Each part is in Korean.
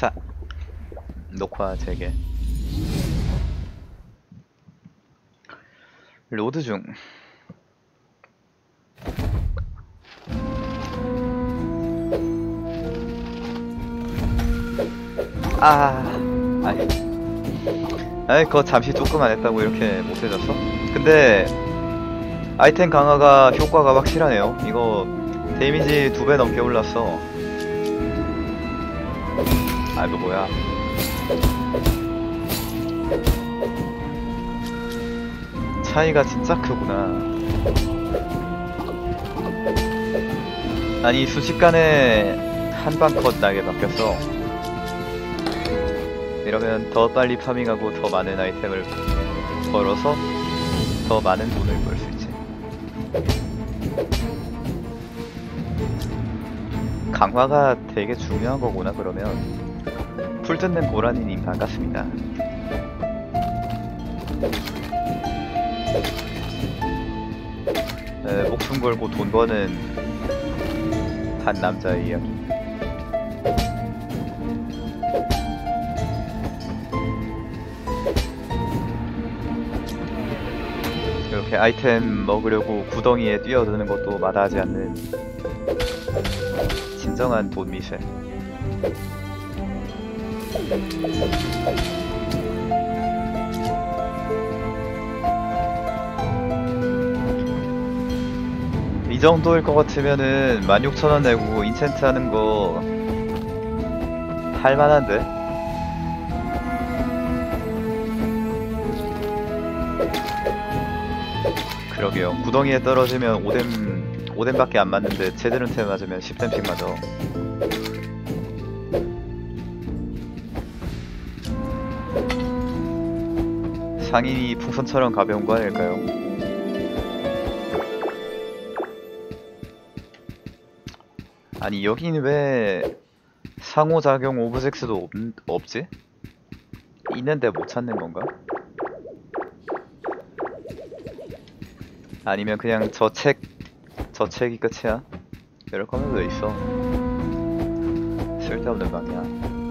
자, 녹화 재개. 로드 중. 아니 그거 잠시 조금 안 했다고 이렇게 못해졌어? 근데 아이템 강화가 효과가 확실하네요. 이거 데미지 2배 넘게 올랐어. 아 이거 뭐야? 차이가 진짜 크구나. 아니 순식간에 한방 컷 나게 바뀌었어. 이러면 더 빨리 파밍하고 더 많은 아이템을 벌어서 더 많은 돈을 벌 수 있지. 강화가 되게 중요한 거구나. 그러면 풀 뜯는 고라니님 반갑습니다. 목숨 걸고 돈 버는 한 남자의 이야기. 이렇게 아이템 먹으려고 구덩이에 뛰어드는 것도 마다하지 않는 진정한 돈 미세. 이 정도일 것 같으면은 16,000원 내고 인챈트 하는 거 할만한데? 그러게요. 구덩이에 떨어지면 5뎀밖에 안 맞는데 제대로한테 맞으면 10뎀씩 맞아. 상인이 풍선처럼 가벼운 거 아닐까요? 아니 여긴 왜 상호작용 오브젝트도 없지? 있는데 못 찾는 건가? 아니면 그냥 저 책이 끝이야? 이럴 거면 왜 있어? 쓸데없는 방이야.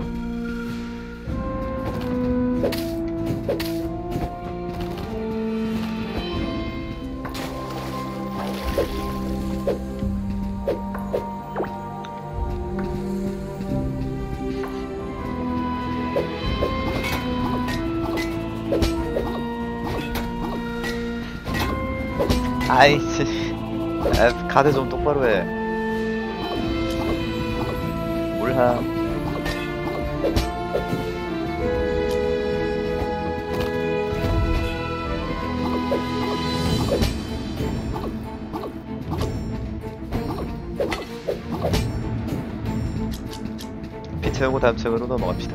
아이씨, 가드 좀 똑바로 해. 몰라. 피 채우고 다음 층으로 넘어갑시다.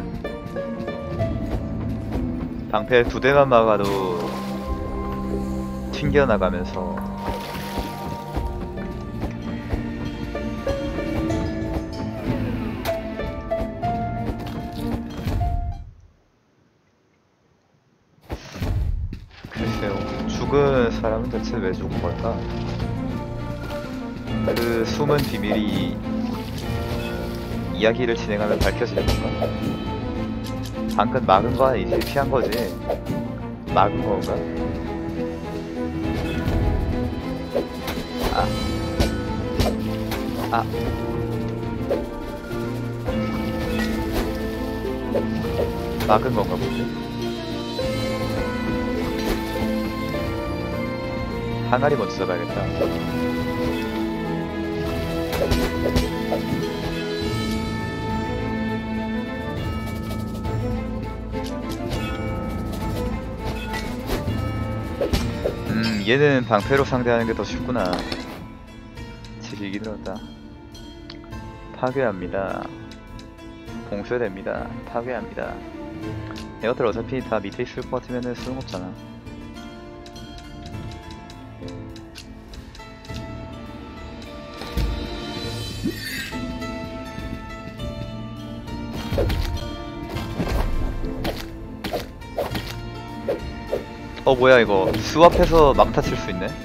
방패 2대만 막아도 튕겨나가면서 글쎄요. 죽은 사람은 대체 왜 죽은 걸까? 그 숨은 비밀이 이야기를 진행하면 밝혀지는 건가? 방금 막은 거 아니지? 피한 거지? 막은 건가? 막은 건가 본데? 항아리 먼저 잡아야겠다. 얘는 방패로 상대하는 게 더 쉽구나. 지리기 들었다. 파괴합니다. 봉쇄됩니다. 파괴합니다. 이것들 어차피 다 밑에 있을 것 같으면 소용없잖아. 뭐야 이거 수 앞에서 막타 칠 수 있네?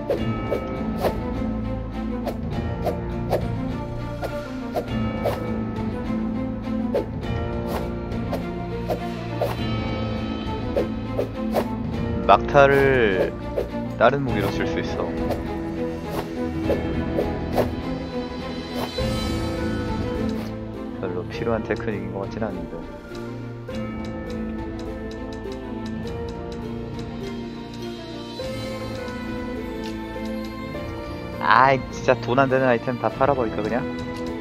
막타를 다른 무기로 쓸 수 있어. 별로 필요한 테크닉인 것 같진 않은데. 아이 진짜 돈 안 되는 아이템 다 팔아버릴까 그냥?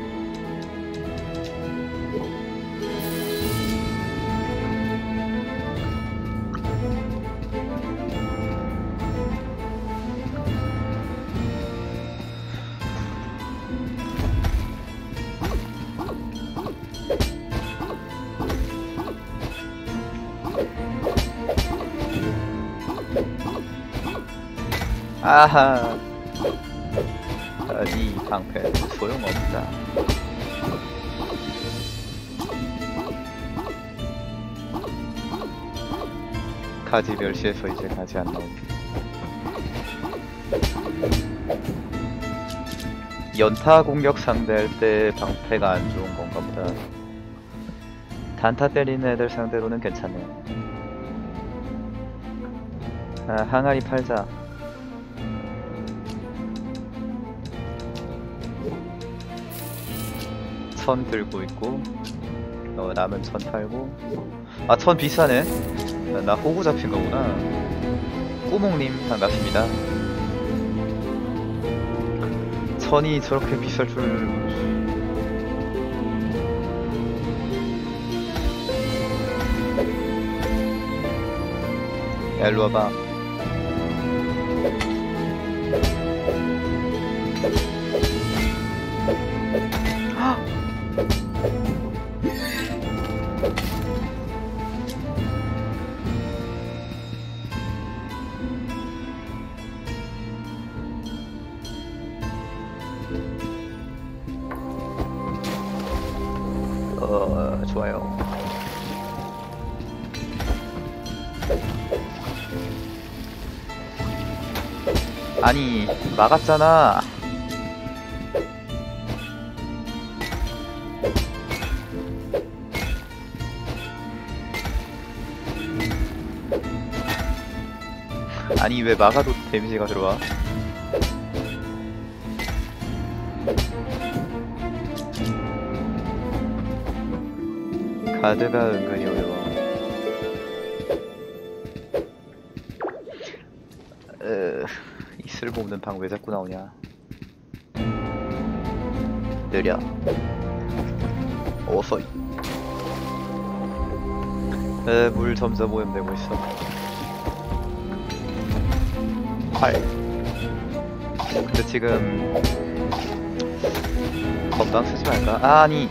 아하, 이 방패는 소용없다. 가지 멸시해서 이제 가지 안 나오네. 연타 공격 상대할 때 방패가 안 좋은 건가 보다. 단타 때리는 애들 상대로는 괜찮네. 아, 항아리 팔자. 천 들고 있고, 남은 천 팔고. 아, 천 비싸네. 나 호구 잡힌 거구나. 꾸몽님 반갑습니다. 천이 저렇게 비쌀 줄. 야, 일로 와봐. 좋아요. 아니, 막았잖아. 아니, 왜 막아도 데미지가 들어와? 가드가 은근히 어려워. 이 쓸모없는 방 왜 자꾸 나오냐. 느려. 어서. 물 점점 오염되고 있어. 8. 근데 지금 건방 쓰지 말까? 아니,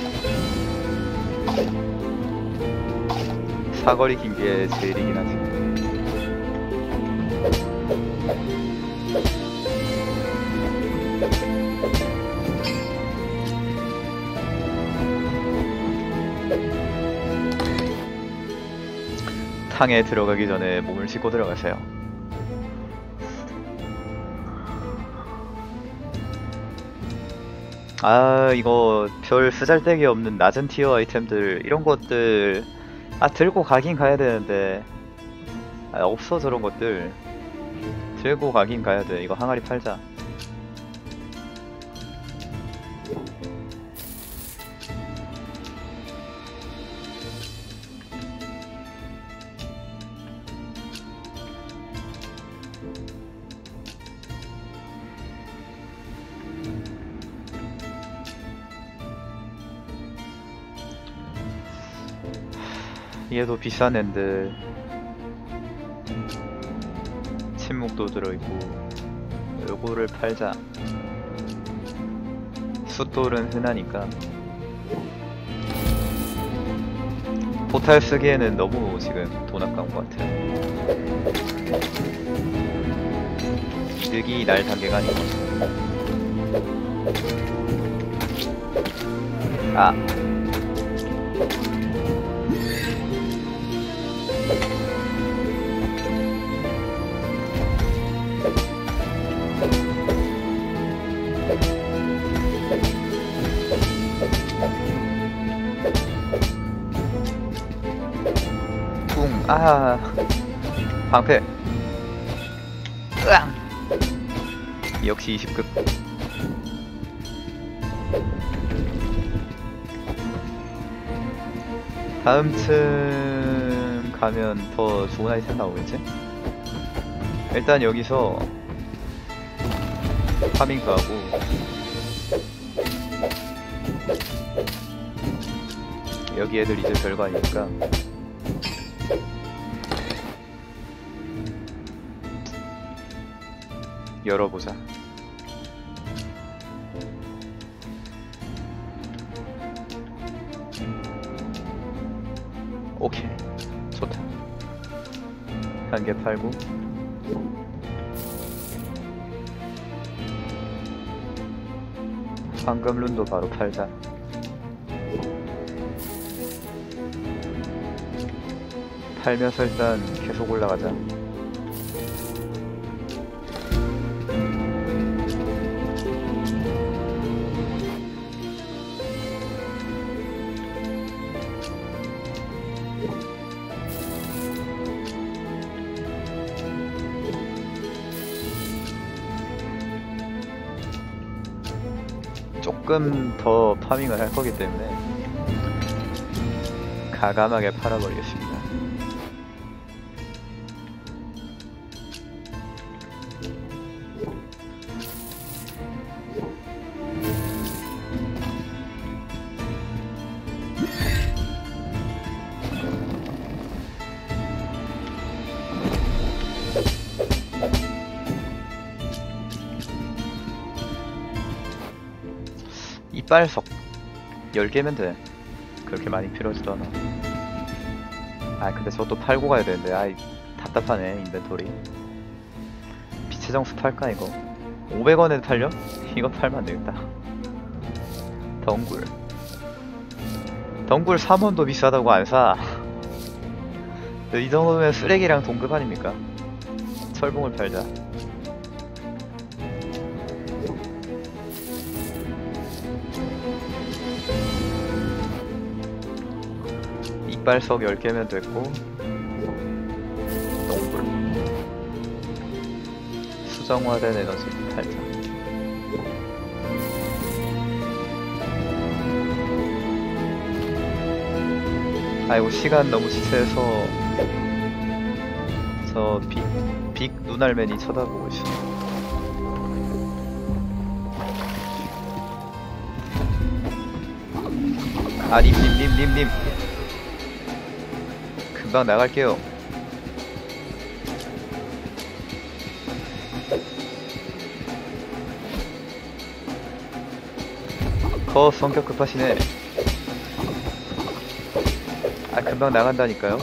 사거리 긴 게 제일이긴 하지. 탕에 들어가기 전에 몸을 씻고 들어가세요. 아, 이거 별 쓰잘데기 없는 낮은 티어 아이템들 이런 것들 들고 가긴 가야 되는데 없어. 저런 것들 들고 가긴 가야 돼. 이거 항아리 팔자. 얘도 비싼 앤데 침묵도 들어있고. 요거를 팔자. 숫돌은 흔하니까. 포탈 쓰기에는 너무 지금 돈 아까운 것 같아요. 이득이 날 단계가 아니고. 아, 아, 방패. 으앙! 역시 20급. 다음 층 가면 더 좋은 아이템 나오겠지? 일단 여기서 파밍도 하고, 여기 애들 이제 별거 아니니까 열어보자. 오케이, 좋다. 한 개 팔고, 황금룬도 바로 팔자. 팔면서 일단 계속 올라가자. 조금 더 파밍을 할 거기 때문에 가감하게 팔아버리겠습니다. 이빨석 10개면 돼. 그렇게 많이 필요하지도 않아. 아 근데 저것도 팔고 가야 되는데 아이 답답하네 인벤토리. 빛의 정수 팔까 이거? 500원에 팔려? 이거 팔면 안되겠다. 덩굴 3원도 비싸다고 안사. 이 정도면 쓰레기랑 동급 아닙니까? 철봉을 팔자. 이빨석 10개면 됐고, 동굴 수정화된 에너지 팔자. 아이고 시간 너무 지체해서 저 빅 눈알맨이 쳐다보고 있어. 아 님 금방 나갈게요. 성격 급하시네. 아 금방 나간다니까요.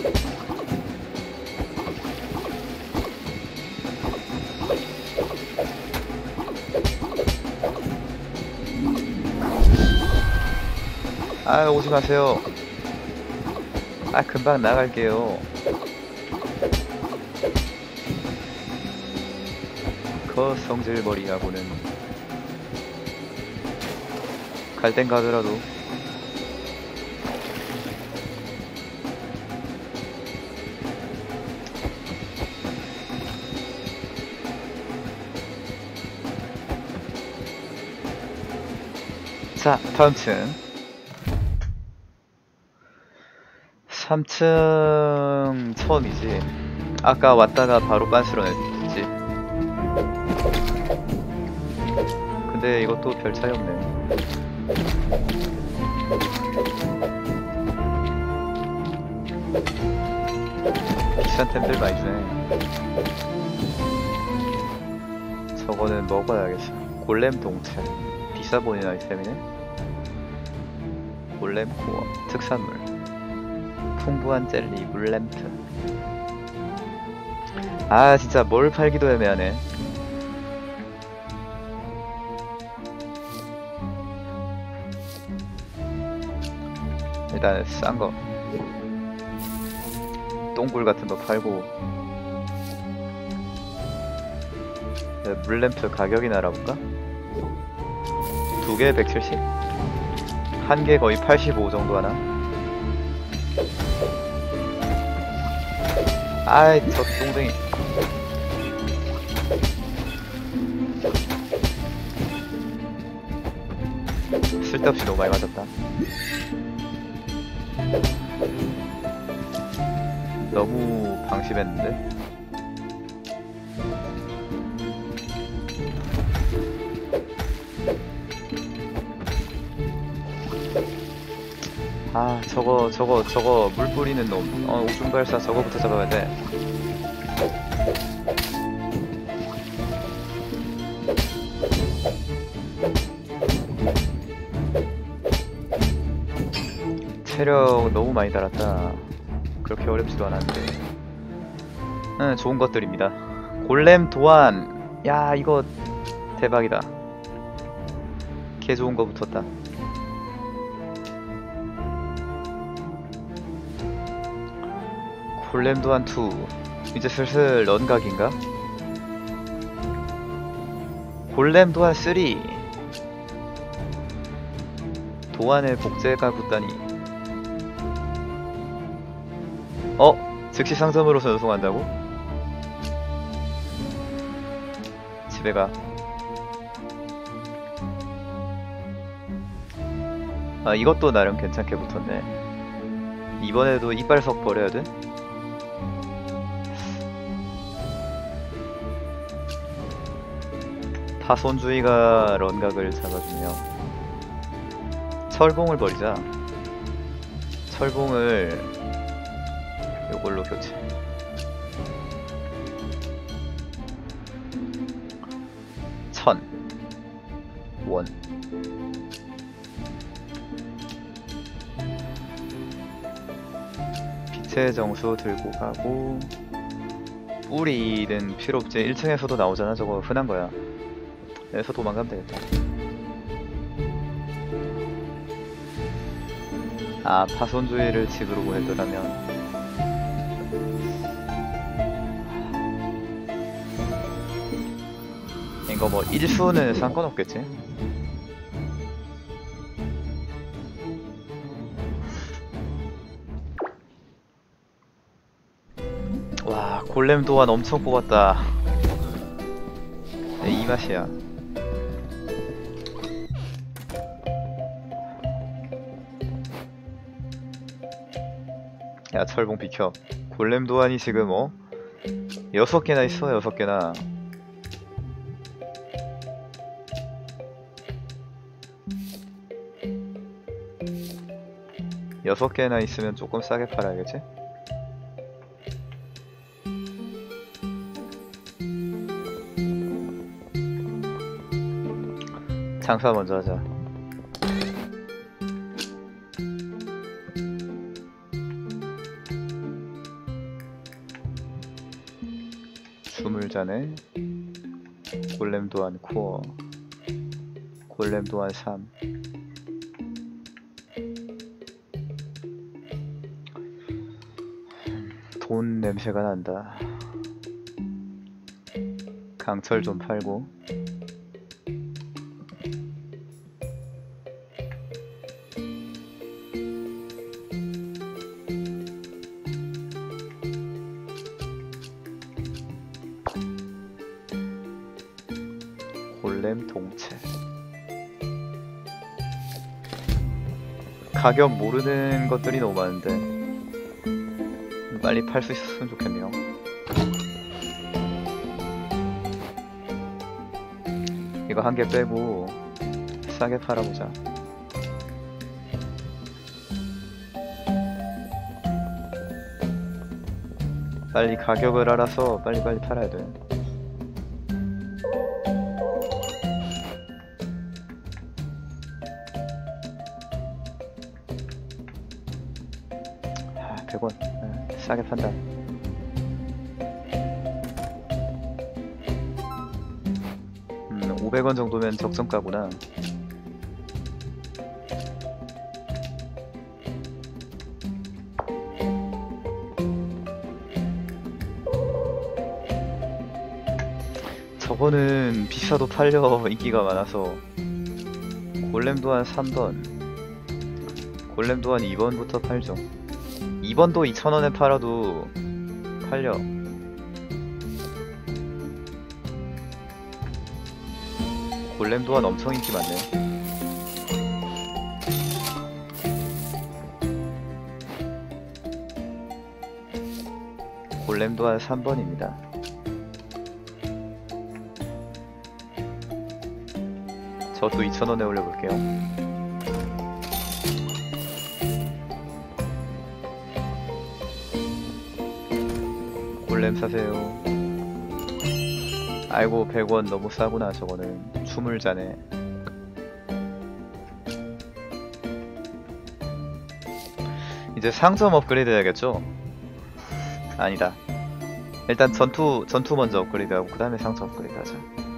아 오지 마세요. 아 금방 나갈게요. 성질머리하고는 갈 땐 가더라도 자 다음 층 3층 처음이지. 아까 왔다가 바로 빤스런 했지. 근데 이것도 별 차이 없네. 비싼 템들 많이 주네. 저거는 먹어야겠어. 골렘 동체 비싸 보이는 아이템이네. 골렘 코어 특산물 풍부한 젤리 물램프. 아 진짜 뭘 팔기도 애매하네. 일단 싼거 똥굴 같은거 팔고. 물램프 가격이나 알아볼까? 2개 170? 1개 거의 85 정도 하나? 아이 저 똥쟁이. 쓸데없이 너무 많이 맞았다. 너무 방심했는데? 아 저거 물 뿌리는 놈. 오줌발사 저거부터 잡아야 돼. 체력 너무 많이 달았다. 그렇게 어렵지도 않았는데. 좋은 것들입니다. 골렘 도안. 야 이거 대박이다. 개 좋은 거 붙었다. 골렘 도안 2. 이제 슬슬 런각인가? 골렘 도안 3. 도안에 복제가 붙다니. 즉시 상점으로 전송한다고? 집에 가. 이것도 나름 괜찮게 붙었네. 이번에도 이빨석 버려야 돼? 파손주의가 런각을 잡아주며 철봉을 버리자. 철봉을 요걸로 교체. 원. 빛의 정수 들고 가고. 뿌리는 필요 없지. 1층에서도 나오잖아. 저거 흔한 거야. 여기서 도망가면 되겠다. 파손주의를 집으로 보내더라면. 이거 뭐 일수는 상관없겠지? 와 골렘 도안 엄청 뽑았다. 이 맛이야. 야 철봉 비켜. 골렘 도안이 지금 6개나 있어. 6개나. 여섯 개나 있으면 조금 싸게 팔아야겠지? 장사 먼저 하자. 주물자네. 골렘 도안 코어. 골렘 도안 3. 돈 냄새가 난다. 강철 좀 팔고. 골렘 동체. 가격 모르는 것들이 너무 많은데 빨리 팔 수 있었으면 좋겠네요. 이거 한 개 빼고 싸게 팔아보자. 빨리 가격을 알아서 빨리빨리 팔아야 돼. 아, 100원. 싸게 판다. 음, 500원 정도면 적정가구나. 저거는 비싸도 팔려. 인기가 많아서. 골렘 도안 3번, 골렘 도안 2번부터 팔죠. 2번도 2,000원에 팔아도 팔려. 골렘 도안 엄청 인기 많네. 골렘 도안 3번입니다. 저도 2,000원에 올려볼게요. 골렘 사세요. 아이고 100원 너무 싸구나. 저거는 춤을 자네. 이제 상점 업그레이드 해야겠죠? 아니다. 일단 전투 먼저 업그레이드하고 그 다음에 상점 업그레이드 하자.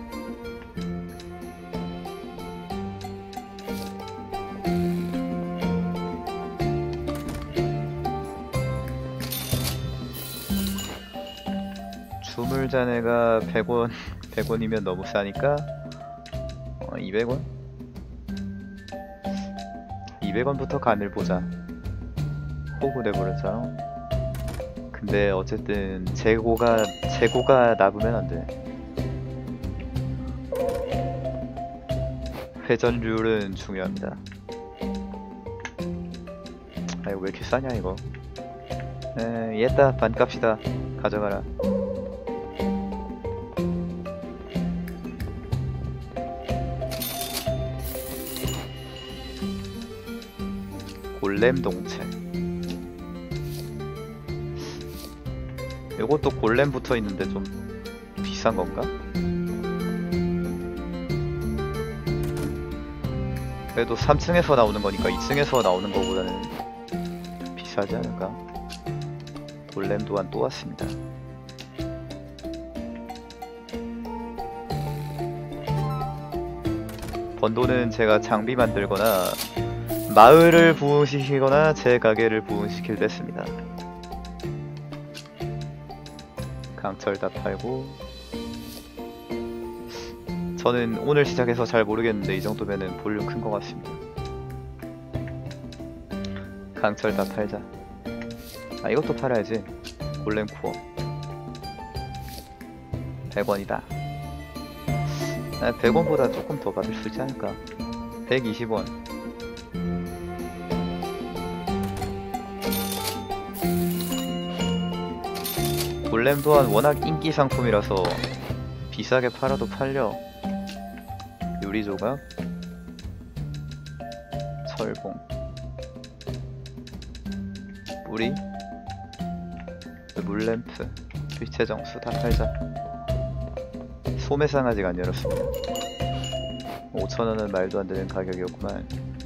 춤을 자네가 100원 100원이면 너무 싸니까 200원? 200원부터 간을 보자. 호구 내버렸자. 근데 어쨌든 재고가 남으면 안 돼. 회전율은 중요합니다. 아 이거 왜 이렇게 싸냐 이거. 얘다 반값이다. 가져가라. 골렘 동체. 이것도 골렘 붙어 있는데 좀 비싼 건가? 그래도 3층에서 나오는 거니까 2층에서 나오는 거보다는 비싸지 않을까? 골렘 또한 또 왔습니다. 번 돈은 제가 장비 만들거나 마을을 부흥시키거나 제 가게를 부흥시킬 때 씁니다. 강철 다 팔고. 저는 오늘 시작해서 잘 모르겠는데 이 정도면은 볼륨 큰 것 같습니다. 강철 다 팔자. 아 이것도 팔아야지. 골렘 코어 100원이다. 100원보다 조금 더 받을 수 있지 않을까. 120원. 골렘 또한 워낙 인기 상품이라서 비싸게 팔아도 팔려. 유리조각, 철봉, 뿌리, 물램프, 빛의 정수 다 팔자. 소매상 아직 안 열었습니다. 5,000원은 말도 안 되는 가격이었구만.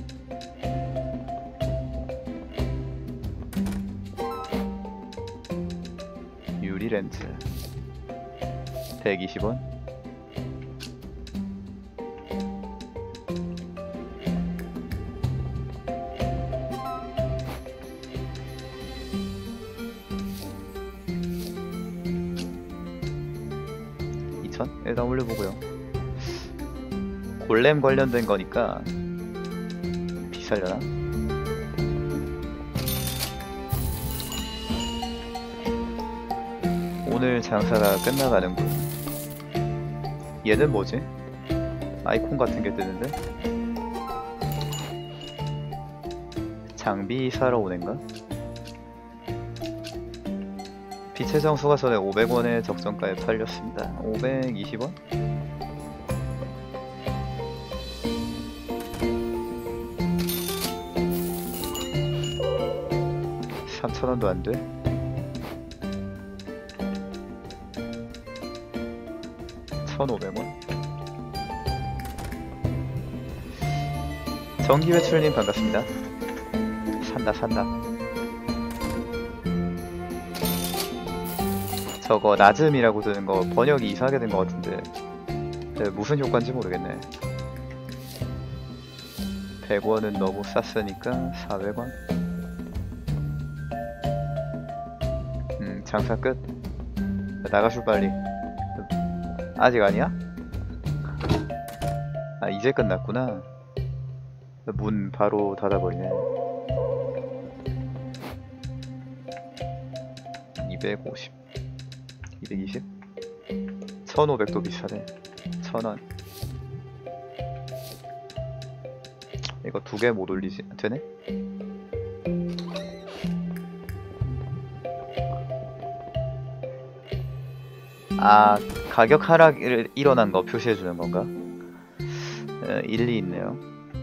유리 렌즈 120원. 일단 올려보고요. 골렘 관련된 거니까 비싸려나? 오늘 장사가 끝나가는군. 얘는 뭐지? 아이콘 같은 게 뜨는데? 장비 사러 오는가? 빛의 정수가 전에 500원에 적정가에 팔렸습니다. 520원? 3,000원도 안 돼? $1,500원? 정기회출님 반갑습니다. 산다. 저거 낮음이라고 뜨는 거 번역이 이상하게 된 것 같은데 무슨 효과인지 모르겠네. 100원은 너무 쌌으니까 400원. 장사 끝. 나가슈 빨리. 아직 아니야? 아 이제 끝났구나. 문 바로 닫아버리네. 250. 220? 1500도 비싸네. 1000원. 이거 2개 못 올리지? 되네? 아, 가격 하락이 일어난 거 표시해주는 건가? 일리 있네요.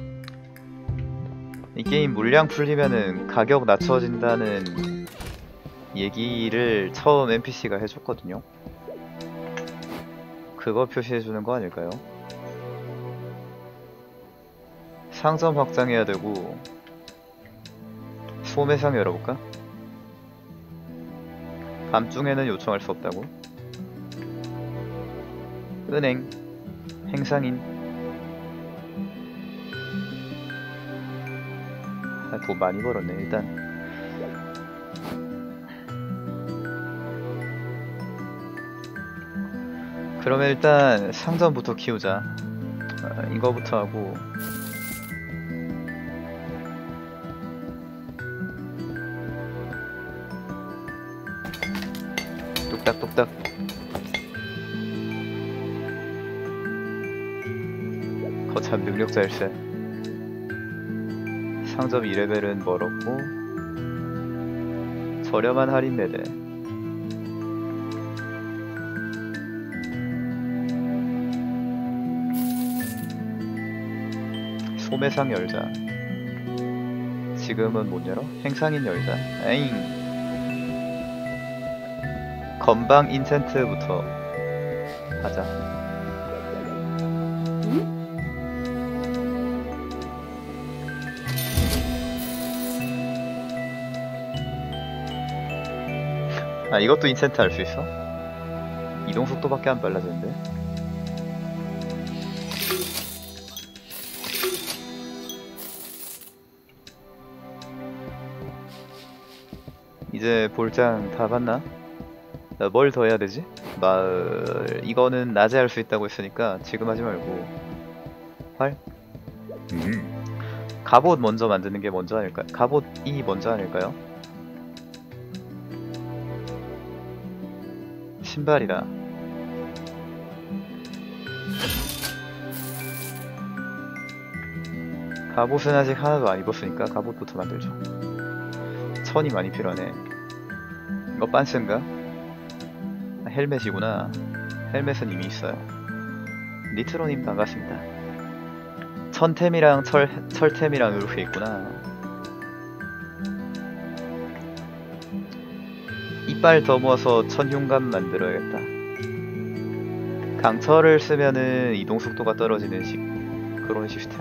이 게임 물량 풀리면은 가격 낮춰진다는 얘기를 처음 NPC가 해줬거든요. 그거 표시해주는 거 아닐까요? 상점 확장해야 되고 소매상 열어볼까? 밤중에는 요청할 수 없다고? 은행, 행상인. 돈 많이 벌었네. 일단 그러면 일단 상점부터 키우자. 이거부터 하고 뚝딱뚝딱. 거참 능력자일세. 상점 2레벨은 멀었고 저렴한 할인 매대. 소매상 열자. 지금은 못 열어? 행상인 열자. 에잉. 건방 인챈트부터 하자. 아, 이것도 인챈트 할 수 있어? 이동 속도밖에 안 빨라졌는데? 이제 볼장 다 봤나? 뭘 더 해야 되지? 마을... 이거는 낮에 할 수 있다고 했으니까 지금 하지 말고 활? 갑옷 먼저 만드는 게 먼저 아닐까요? 갑옷이 먼저 아닐까요? 신발이다. 갑옷은 아직 하나도 안 입었으니까 갑옷부터 만들죠. 천이 많이 필요하네. 이거 빤스인가? 헬멧이구나. 헬멧은 이미 있어요. 니트로님 반갑습니다. 천템이랑 철템이랑 이렇게 있구나. 이빨 더 모아서 천흉감 만들어야겠다. 강철을 쓰면은 이동 속도가 떨어지는 그런 시스템.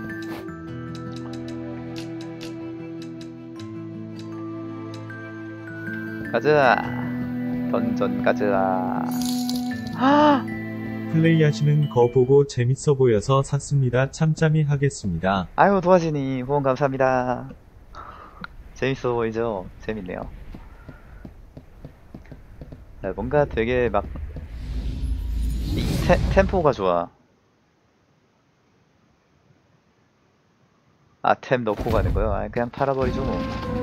가자. 던전 가자. 플레이하시는 거 보고 재밌어 보여서 샀습니다. 참잠이 하겠습니다. 아유, 도와지니 후원 감사합니다. 재밌어 보이죠? 재밌네요. 뭔가 되게 막 템포가 좋아. 아, 템 넣고 가는 거요? 아, 그냥 팔아버리죠 뭐.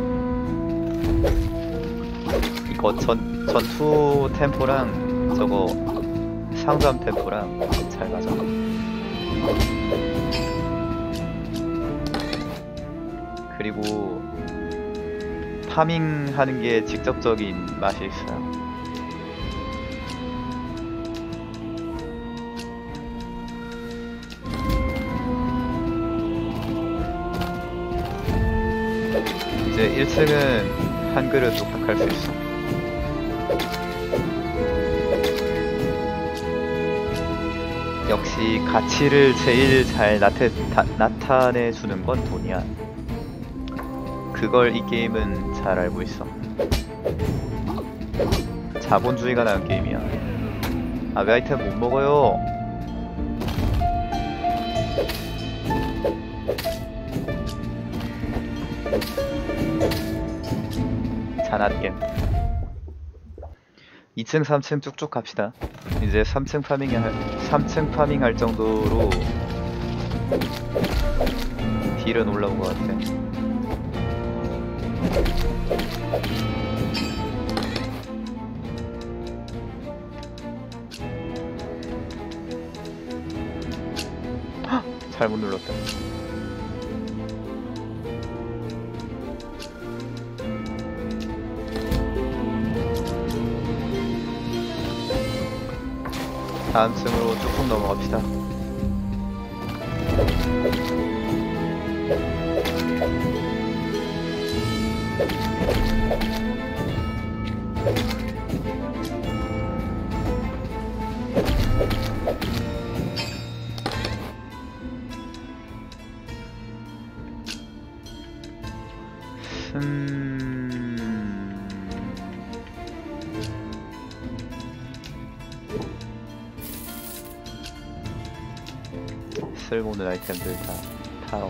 이거 전투 템포랑 저거 상점 템포랑 잘 맞아. 그리고 파밍 하는 게 직접적인 맛이 있어요. 이제 1층은 한 그릇 뚝딱 할 수 있어. 역시 가치를 제일 잘 나타내주는 건 돈이야. 그걸 이 게임은 잘 알고 있어. 자본주의가 나은 게임이야. 아, 왜 아이템 못 먹어요? 잔앗겜. 2층 3층 쭉쭉 갑시다. 이제 3층 파밍 할 정도로 딜은 올라온 것 같아. 잘못 눌렀다. 다음 층으로 쭉쭉 넘어갑시다. 쓸모없는 아이템들 다 팔어.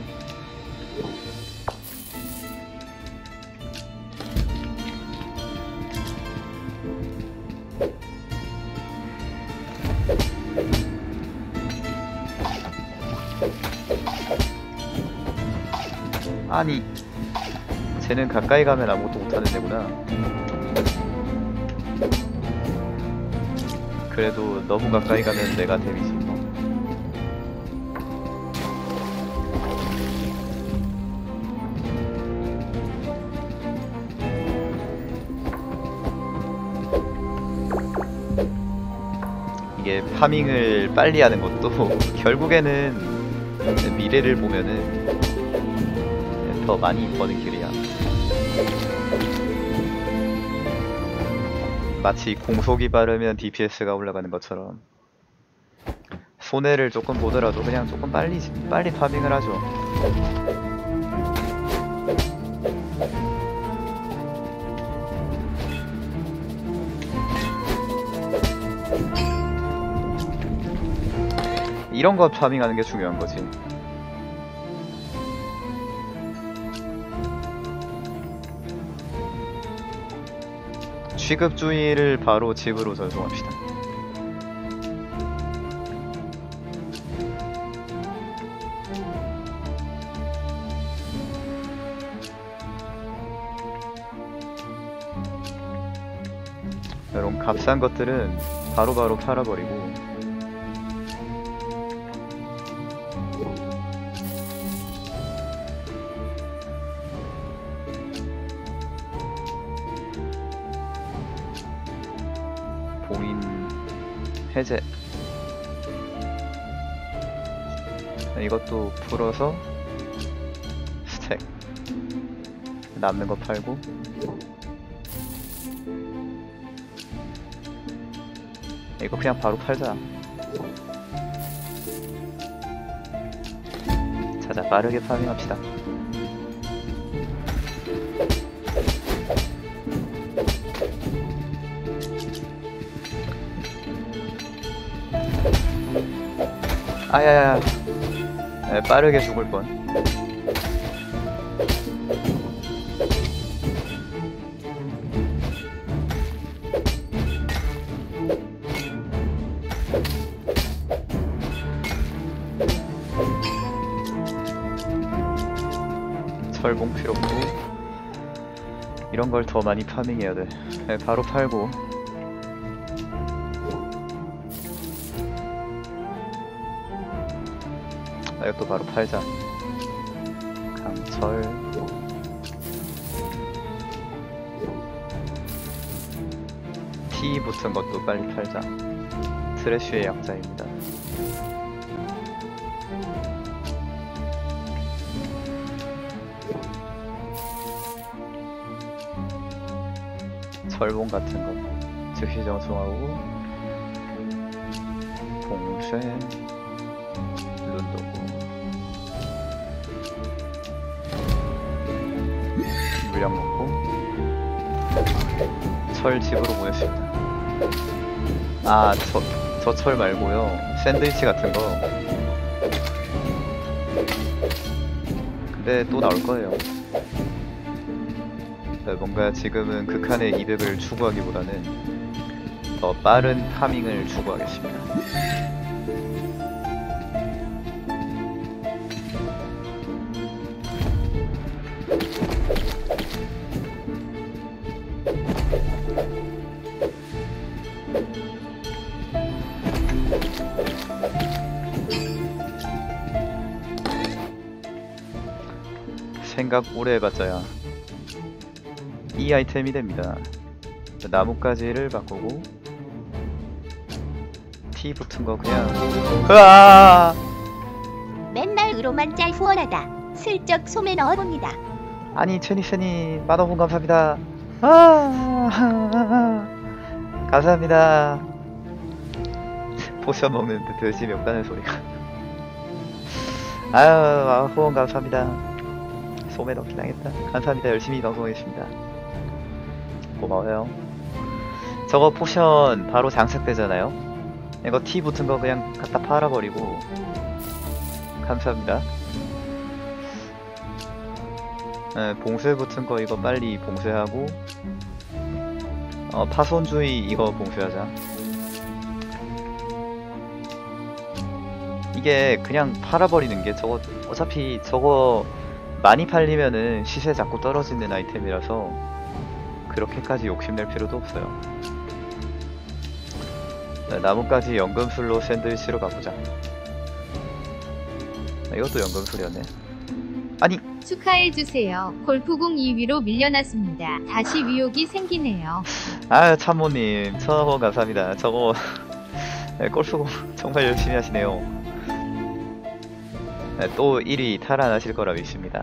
아니, 쟤는 가까이 가면 아무것도 못하는 애구나. 그래도 너무 가까이 가면 내가 데미지 입어. 이게 파밍을 빨리 하는 것도 결국에는 미래를 보면은 더 많이 버는 길이야. 마치 공속이 바르면 DPS가 올라가는 것처럼 손해를 조금 보더라도 그냥 조금 빨리 파밍을 하죠. 이런 거 파밍하는 게 중요한 거지. 취급주의를 바로 집으로 전송합시다. 이런 값싼 것들은 바로바로 팔아버리고 봉인 해제, 이것도 풀어서 스택, 남는 거 팔고 이거 그냥 바로 팔자. 자자, 빠르게 파밍합시다. 아야야, 빠르게 죽을 뻔. 철봉 필요 없고 이런 걸 더 많이 파밍해야 돼. 바로 팔고 이것도 바로 팔자. 강철, 티 붙은 것도 빨리 팔자. 트래쉬의 약자입니다. 철봉 같은 거 즉시 정송하고 봉쇄, 룬도구, 물량 먹고 철 집으로 모였습니다. 아, 저 철 말고요. 샌드위치 같은 거. 근데 또 나올 거예요. 뭔가 지금은 극한의 이득을 추구하기보다는 더 빠른 파밍을 추구하겠습니다. 생각 오래 해봤자야 이 아이템이 됩니다. 나뭇가지를 바꾸고 T 붙은 거 그냥 으아! 맨날 으로만 짤 후원하다 슬쩍 소매 넣어봅니다. 아니 최니스님 만원분 감사합니다. 아 감사합니다. 포션 먹는데 돼지 멱다는 소리가 아유 후원 감사합니다. 소매 넣긴 하겠다. 감사합니다. 열심히 방송하겠습니다. 고마워요. 저거 포션 바로 장착되잖아요. 이거 T 붙은 거 그냥 갖다 팔아버리고 감사합니다. 봉쇄 붙은 거 이거 빨리 봉쇄하고 파손주의 이거 봉쇄하자. 이게 그냥 팔아버리는 게 저거 어차피 저거 많이 팔리면은 시세 자꾸 떨어지는 아이템이라서 그렇게까지 욕심낼 필요도 없어요. 나뭇가지 연금술로 샌드위치로 가보자. 이것도 연금술이었네. 아니 축하해주세요. 골프공 2위로 밀려났습니다. 다시 위욕이 생기네요. 아 참모님 1000원 감사합니다. 저거 골프공 정말 열심히 하시네요. 또 1위 탈환하실 거라 믿습니다.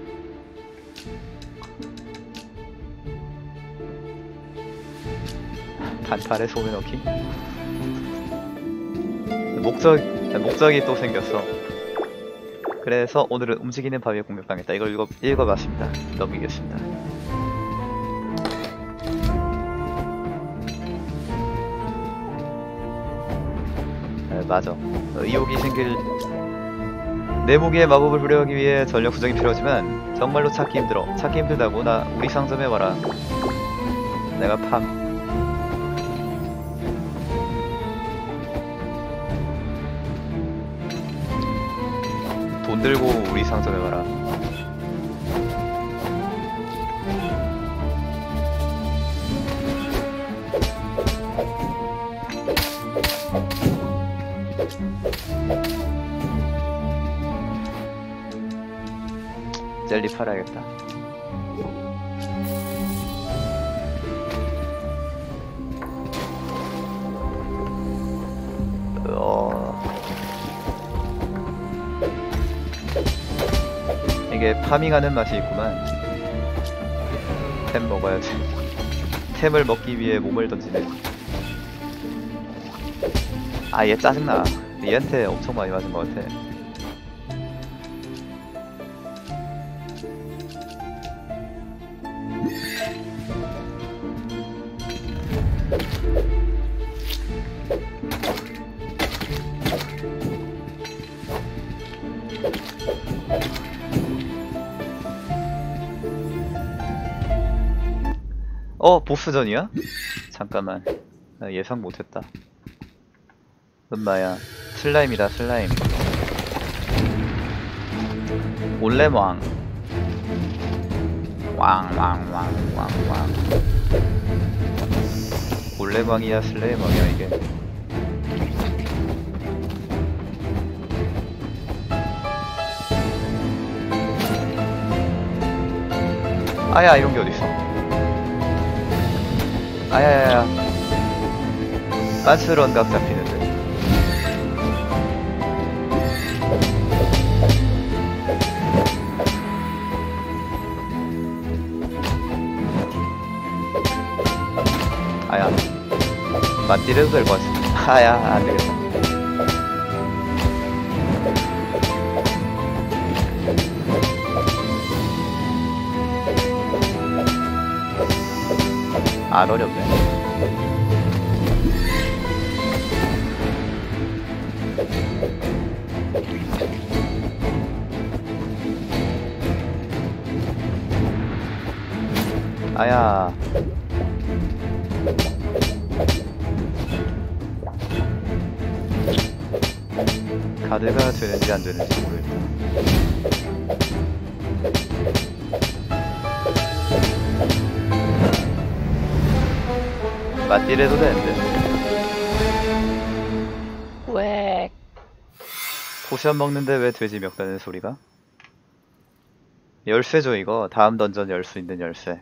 반팔에 소매 넣기? 목적이 또 생겼어. 그래서 오늘은 움직이는 바위에 공격당했다. 이걸 읽어봤습니다. 넘기겠습니다. 맞아. 의욕이 생길 내 무기에 마법을 부려하기 위해 전력 수정이 필요하지만 정말로 찾기 힘들어. 찾기 힘들다고 나 우리 상점에 와라. 내가 돈 들고 우리 상점에 와라. 젤리 팔아야겠다. 이게 파밍하는 맛이 있구만. 템 먹어야지. 템을 먹기 위해 몸을 던지네. 아, 얘 짜증나. 얘한테 엄청 많이 맞은 것 같아. 보스전이야? 잠깐만. 나 예상 못했다. 엄마야. 슬라임이다, 슬라임. 올레왕. 왕. 올레왕이야, 슬라임왕이야, 이게. 아야, 이런 게 어딨어. 아야야야. 빤스런 각 잡히는데. 아야. 맞디려도 될 것 같아. 아야, 안 되겠다. 안 어렵네. 아야. 가드가 되는지 안 되는지 모르겠다. 맞디래도 되는데. 왜? 포션 먹는데 왜 돼지 멱다는 소리가? 열쇠죠 이거. 다음 던전 열 수 있는 열쇠.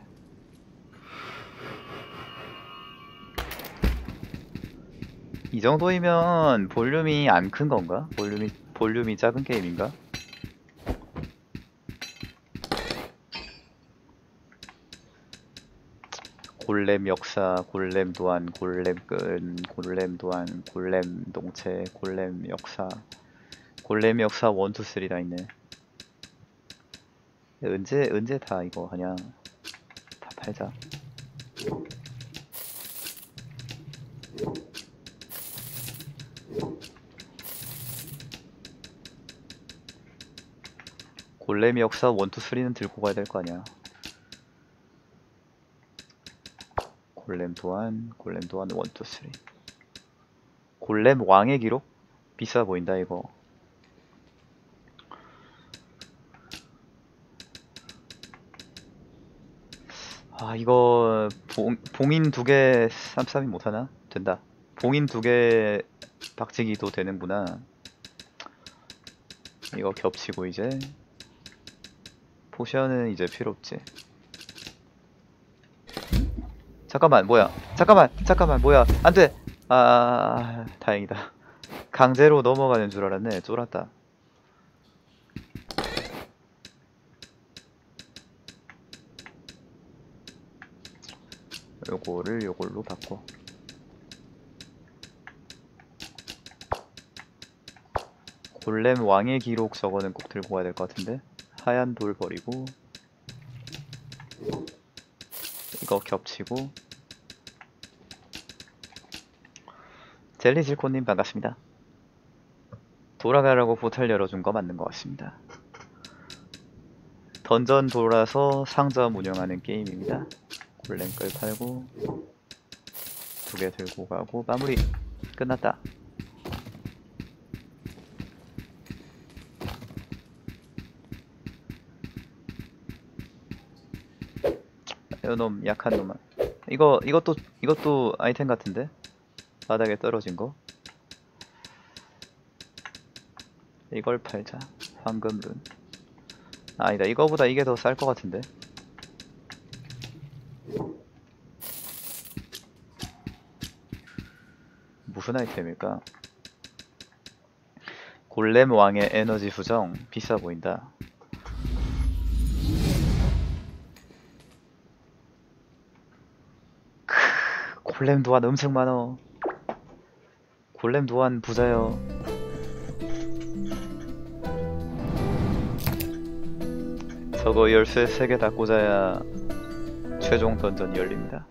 이 정도이면 볼륨이 안 큰 건가? 볼륨이 작은 게임인가? 골렘 역사, 골렘 도안, 골렘 끈, 골렘 도안, 골렘 동체, 골렘 역사, 골렘 역사 1, 2, 3 다 있네. 언제 다 이거 하냐? 다 팔자. 골렘 역사 1, 2, 3는 들고 가야 될 거 아니야. 골렘 도안 1, 2, 3. 골렘 왕의 기록? 비싸 보인다 이거. 아 이거 봉인 2개 쌈쌈이 못하나? 된다. 봉인 2개 박치기도 되는구나. 이거 겹치고 이제 포션은 이제 필요 없지. 잠깐만 뭐야? 잠깐만 뭐야? 안돼. 아 다행이다. 강제로 넘어가는 줄 알았네. 쫄았다. 요거를 요걸로 바꿔. 골렘 왕의 기록 저거는 꼭 들고 가야 될 것 같은데. 하얀 돌 버리고 이거 겹치고. 젤리질코님 반갑습니다. 돌아가라고 포탈 열어준 거 맞는 것 같습니다. 던전 돌아서 상점 운영하는 게임입니다. 골렘 끌 팔고 2개 들고 가고 마무리. 끝났다. 이놈 약한 놈아. 이것도 아이템 같은데? 바닥에 떨어진 거. 이걸 팔자. 황금룬. 아니다. 이거보다 이게 더 쌀 것 같은데. 무슨 아이템일까? 골렘 왕의 에너지 수정. 비싸 보인다. 골렘 도안 엄청 많어. 골렘 도안 부자요. 저거 열쇠 3개 다 꽂아야 최종 던전이 열립니다.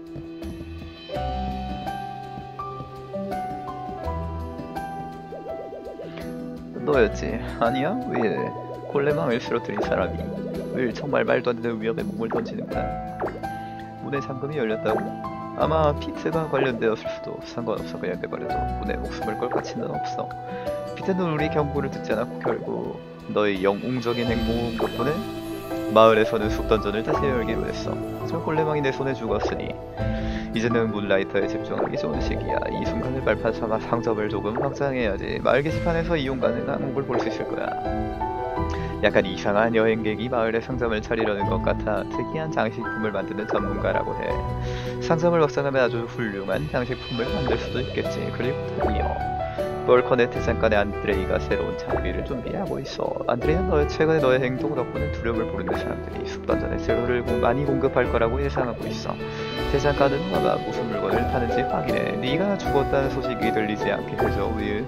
너였지? 아니야? 왜 이래? 골렘왕을 쓰러뜨린 사람이 왜 정말 말도 안 되는 위험에 몸을 던지는구나. 문에 잠금이 열렸다고? 아마 피트가 관련되었을 수도. 상관없어. 그냥 내버려둬. 문에 목숨을 걸 가치는 없어. 피트는 우리 경고를 듣지 않았고 결국 너의 영웅적인 행동 덕분에 마을에서는 숲던전을 다시 열기로 했어. 하지만 골렘왕이 내 손에 죽었으니 이제는 문라이터에 집중하기 좋은 시기야. 이 순간을 발판 삼아 상점을 조금 확장해야지. 마을 게시판에서 이용 가능한 항목을 볼 수 있을 거야. 약간 이상한 여행객이 마을에 상점을 차리려는 것 같아. 특이한 장식품을 만드는 전문가라고 해. 상점을 확장하면 아주 훌륭한 장식품을 만들 수도 있겠지. 그리고 드디어 벌커네트 잠깐의 안드레이가 새로운 장비를 준비하고 있어. 안드레이는 최근에 너의 행동 덕분에 두려움을 부르는 사람들이 숲던전에 재료를 많이 공급할 거라고 예상하고 있어. 대장간은 아마 무슨 물건을 파는지 확인해. 네가 죽었다는 소식이 들리지 않게 해줘. 윌.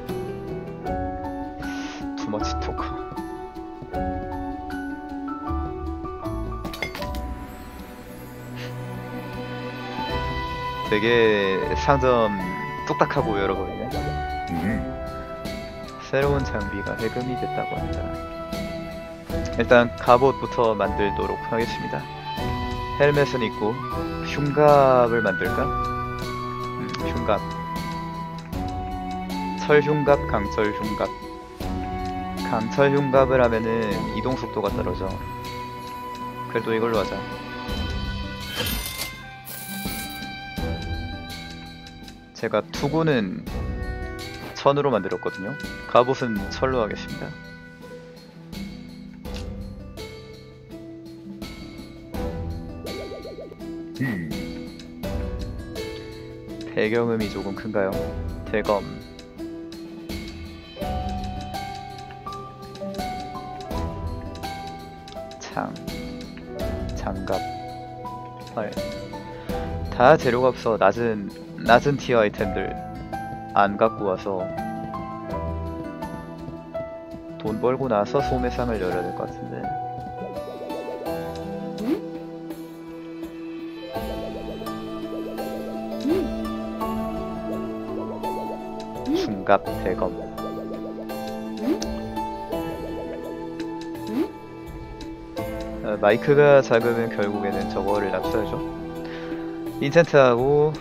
투머치 토크. 되게 상점 뚝딱하고 열어버리네. 새로운 장비가 해금이 됐다고 합니다. 일단 갑옷부터 만들도록 하겠습니다. 헬멧은 있고 흉갑을 만들까? 흉갑. 철흉갑, 강철흉갑. 강철흉갑을 하면은 이동속도가 떨어져. 그래도 이걸로 하자. 제가 투구는 천으로 만들었거든요. 갑옷은 철로 하겠습니다. 배경음이 조금 큰가요? 대검. 창. 장갑. 활. 다 재료가 없어. 낮은 티어 아이템들 안 갖고 와서 돈 벌고 나서 소매상을 열어야 될 것 같은데. 중갑 대검. 마이크가 작으면 결국에는 저거를 납사하죠. 인챈트하고.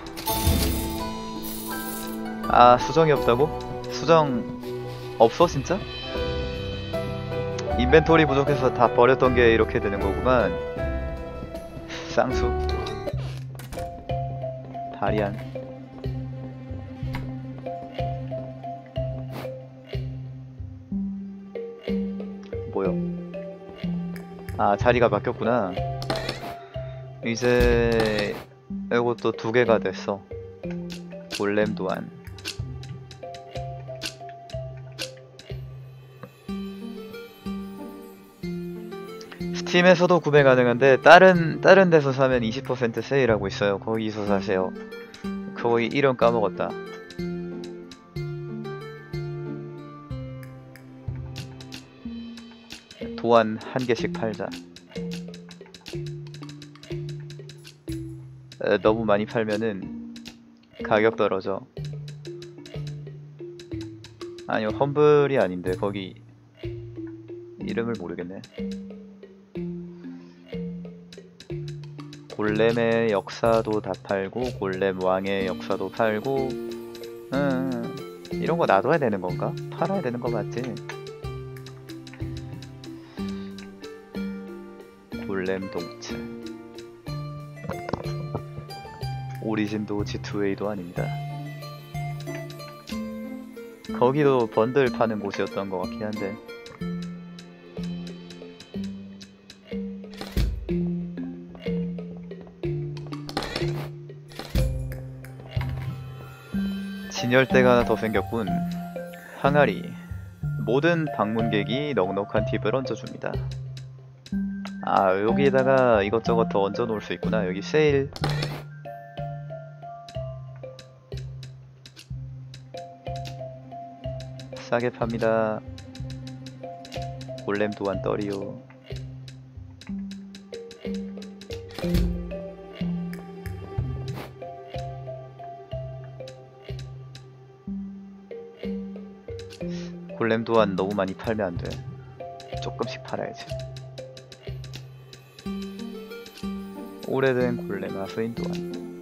아, 수정이 없다고? 수정 없어 진짜? 인벤토리 부족해서 다 버렸던 게 이렇게 되는 거구만. 쌍수. 다리안. 뭐요? 아, 자리가 바뀌었구나. 이제 이것도 2개가 됐어. 골렘 도안. 스팀에서도 구매 가능한데 다른 데서 사면 20% 세일하고 있어요. 거기서 사세요. 거의 이름 까먹었다. 도안 1개씩 팔자. 너무 많이 팔면은 가격 떨어져. 아니요, 험블이 아닌데 거기 이름을 모르겠네. 골렘의 역사도 다 팔고 골렘 왕의 역사도 팔고. 이런 거 놔둬야 되는 건가? 팔아야 되는 거 맞지? 골렘 동체. 오리진도 G2A도 아닙니다. 거기도 번들 파는 곳이었던 것 같긴 한데. 진열대가 하나 더 생겼군. 항아리. 모든 방문객이 넉넉한 팁을 얹어줍니다. 아, 여기에다가 이것저것 더 얹어 놓을 수 있구나. 여기 세일. 싸게 팝니다. 골렘 도안 떨이요. 골렘 도안 너무 많이 팔면 안 돼. 조금씩 팔아야지. 오래된 골렘 아스인 도안.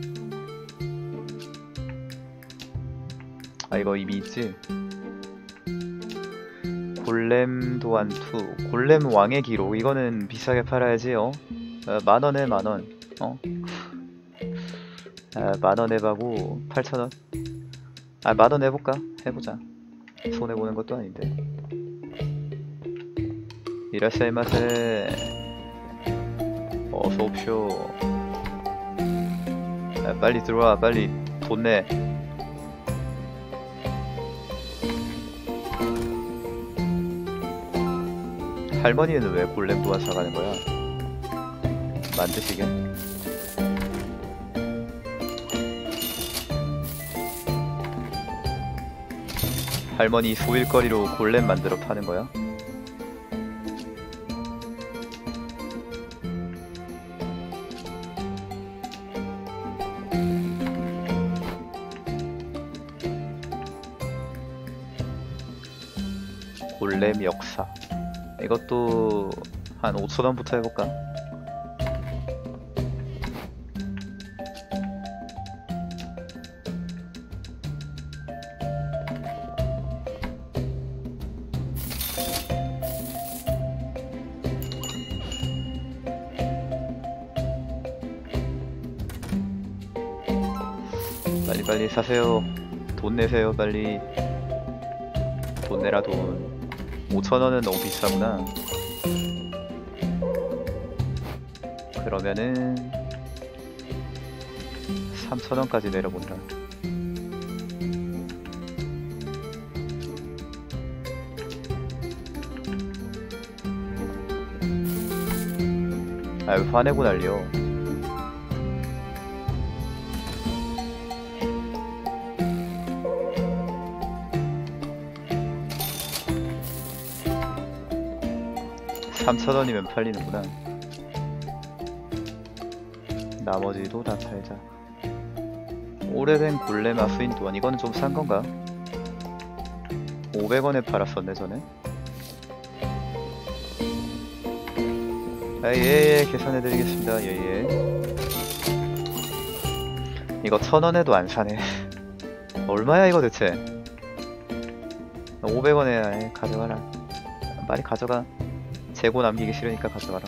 아, 이거 이미 있지? 골렘 도안 2. 골렘 왕의 기록. 이거는 비싸게 팔아야지요. 만원에 만원. 만원 해봐고 8,000원. 아, 만원 해볼까? 해보자. 손해보는 것도 아닌데. 이라샤이마세. 어서 옵쇼. 빨리 들어와. 빨리 돈 내. 할머니는 왜 골렘 도안 사가는 거야? 만드시게? 할머니 소일거리로 골렘 만들어 파는 거야? 골렘 역사. 이것도 한 5,000원부터 해볼까? 빨리 사세요. 돈 내세요. 빨리 돈 내라. 돈. 5,000원은 너무 비싸구나. 그러면은 3,000원까지 내려본다. 아유, 화내고 난리여. $3,000원이면 팔리는구나. 나머지도 다 팔자. 오래된 골렘 아수인 또한 이거는 좀 싼 건가? 500원에 팔았었네 전에. 아, 예, 계산해드리겠습니다. 예. 이거 1,000원에도 안 사네. 얼마야 이거 대체? 500원에 가져가라. 빨리 가져가. 재고 남기기 싫으니까 가져가라.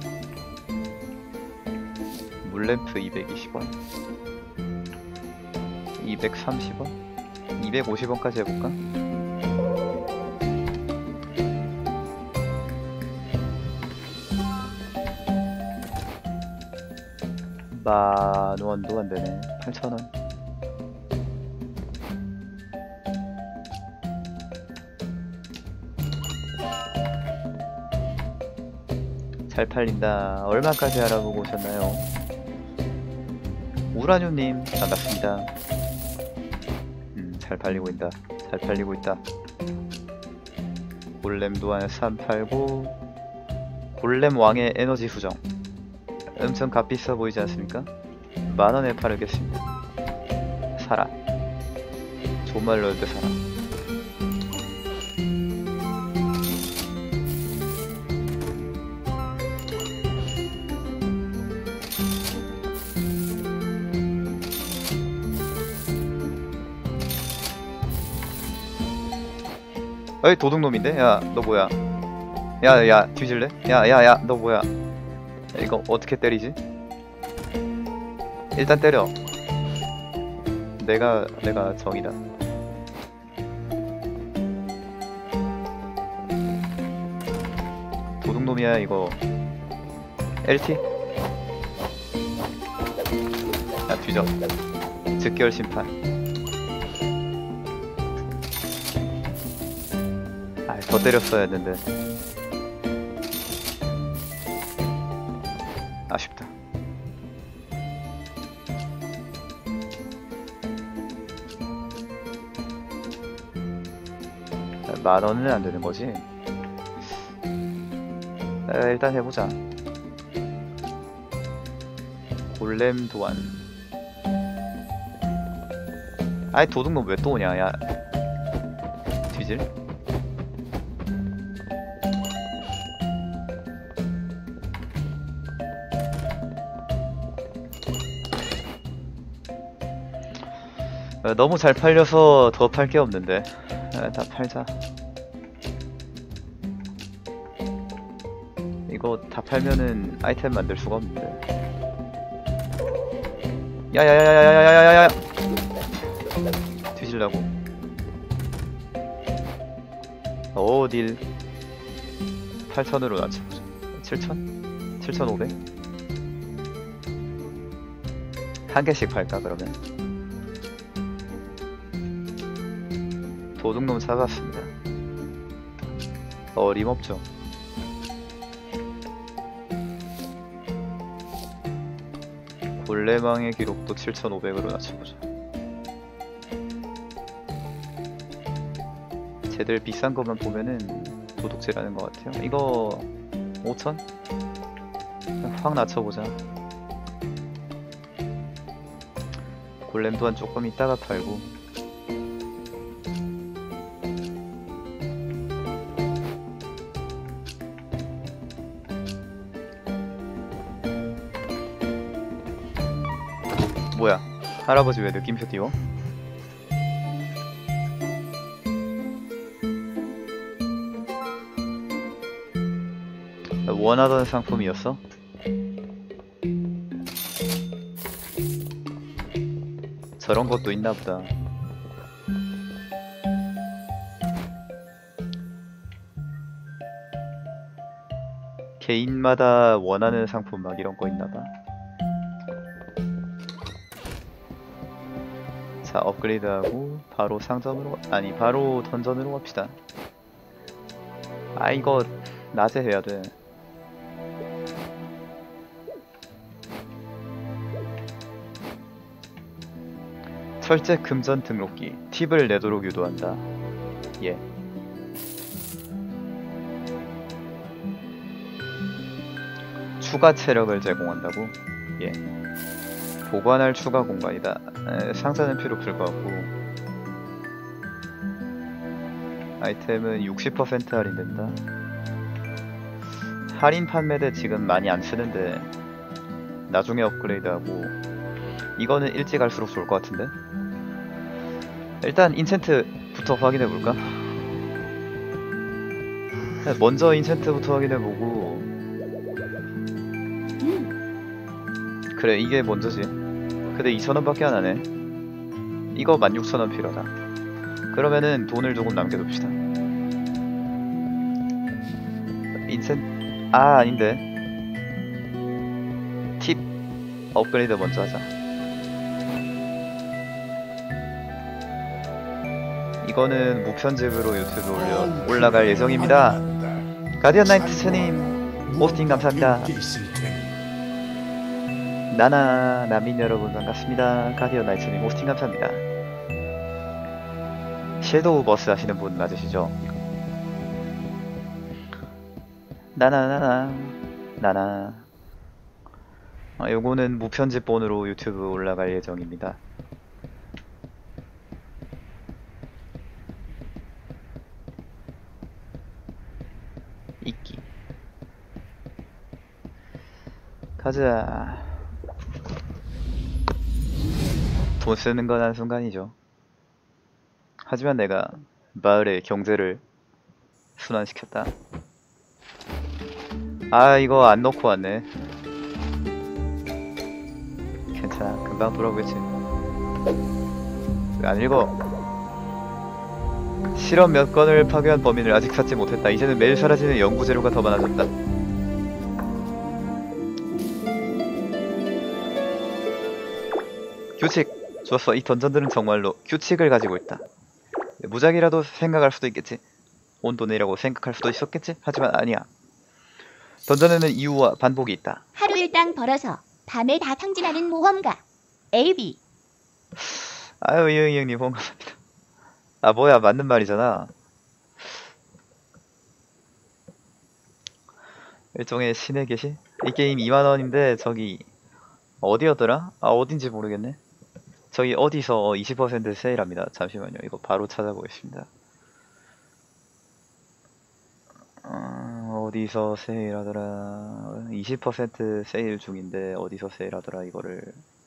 물램프 220원, 230원, 250원까지 해볼까? $10,000원도 안되네. 8,000원. 잘 팔린다. 얼마까지 알아보고 오셨나요? 우라뉴님 반갑습니다. 잘 팔리고 있다. 잘 팔리고 있다. 골렘도 한 3 팔고, 골렘 왕의 에너지 수정 엄청 값비싸 보이지 않습니까? 10,000원에 팔겠습니다. 사라. 조말로드 사라. 어이, 도둑놈인데? 야, 너 뭐야? 야, 뒤질래? 야, 너 뭐야? 이거 어떻게 때리지? 일단 때려. 내가 정이다. 도둑놈이야 이거. LT? 야, 뒤져. 즉결 심판. 아, 더 때렸어야 했는데. 아쉽다. $10,000원은 안 되는 거지? 일단 해보자. 골렘 도안. 아이, 도둑놈 왜 또 오냐? 야, 뒤질? 너무 잘 팔려서 더 팔 게 없는데. 다 팔자. 이거 다 팔면은 아이템 만들 수가 없는데. 야야야야야야야야야야! 뒤질라고. 딜. 8,000으로 낮춰보자. 7,000? 7,500? 한 개씩 팔까 그러면? 도둑놈 찾았습니다. 어림없죠. 골렘왕의 기록도 7,500으로 낮춰보자. 쟤들 비싼 것만 보면은 도둑질하는 것 같아요. 이거 5,000? 확 낮춰보자. 골렘 또한 조금 있다가 팔고. 뭐야, 할아버지 왜 느낌표 띄워? 원하던 상품이었어? 저런 것도 있나보다. 개인마다 원하는 상품 막 이런 거 있나봐. 자, 업그레이드하고 바로 상점으로, 아니 바로 던전으로 갑시다. 아, 이거 낮에 해야 돼. 철제 금전 등록기 팁을 내도록 유도한다. 예. 추가 체력을 제공한다고? 예. 보관할 추가 공간이다. 상자는 필요 없을 것 같고, 아이템은 60% 할인된다. 할인 판매대 지금 많이 안 쓰는데 나중에 업그레이드하고, 이거는 일찍 갈수록 좋을 것 같은데. 일단 인챈트부터 확인해볼까? 먼저 인챈트부터 확인해보고, 그래, 이게 먼저지. 근데 2,000원밖에 안 하네. 이거 16,000원 필요하다. 그러면은 돈을 조금 남겨둡시다. 아닌데. 팁 업그레이드 먼저 하자. 이거는 무편집으로 유튜브 올라갈 예정입니다. 가디언 나이트스님 호스팅 감사합니다. 나나 남인 여러분 반갑습니다. 가디언 나이트님 호스팅 감사합니다. 섀도우 버스 하시는 분 맞으시죠? 나나 요거는 무편집본으로 유튜브 올라갈 예정입니다. 이끼 가자. 돈 쓰는 건 한순간이죠. 하지만 내가 마을의 경제를 순환시켰다. 아, 이거 안 넣고 왔네. 괜찮아, 금방 돌아오겠지. 왜 안 읽어? 실험 몇 건을 파괴한 범인을 아직 찾지 못했다. 이제는 매일 사라지는 연구 재료가 더 많아졌다. 규칙! 좋았어. 이 던전들은 정말로 규칙을 가지고 있다. 무작위라도 생각할 수도 있겠지. 온돈이라고 생각할 수도 있었겠지. 하지만 아니야. 던전에는 이유와 반복이 있다. 하루 일당 벌어서 밤에 다 탕진하는 모험가 AB. 아유, 이응이 형님 후원 감사합니다. 아, 뭐야, 맞는 말이잖아. 일종의 신의 계시? 이 게임 2만원인데 저기 어디였더라? 아, 어딘지 모르겠네. 저기 어디서 20% 세일합니다. 잠시만요, 이거 바로 찾아보겠습니다. 어디서 세일하더라. 20% 세일 중인데 어디서 세일하더라 이거를.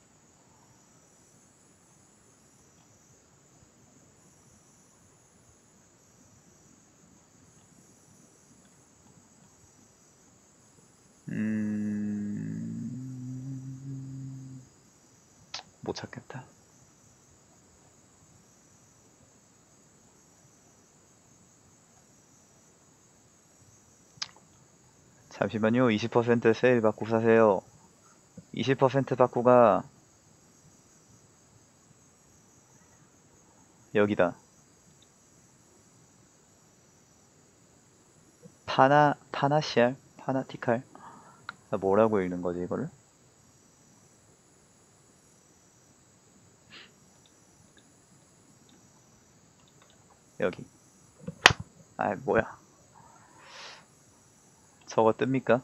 못 찾겠다. 잠시만요. 20% 세일 받고 사세요. 20% 받고가 여기다. 파나시알? 파나티칼? 뭐라고 읽는 거지 이거를? 여기. 아, 뭐야. 저거 뜹니까?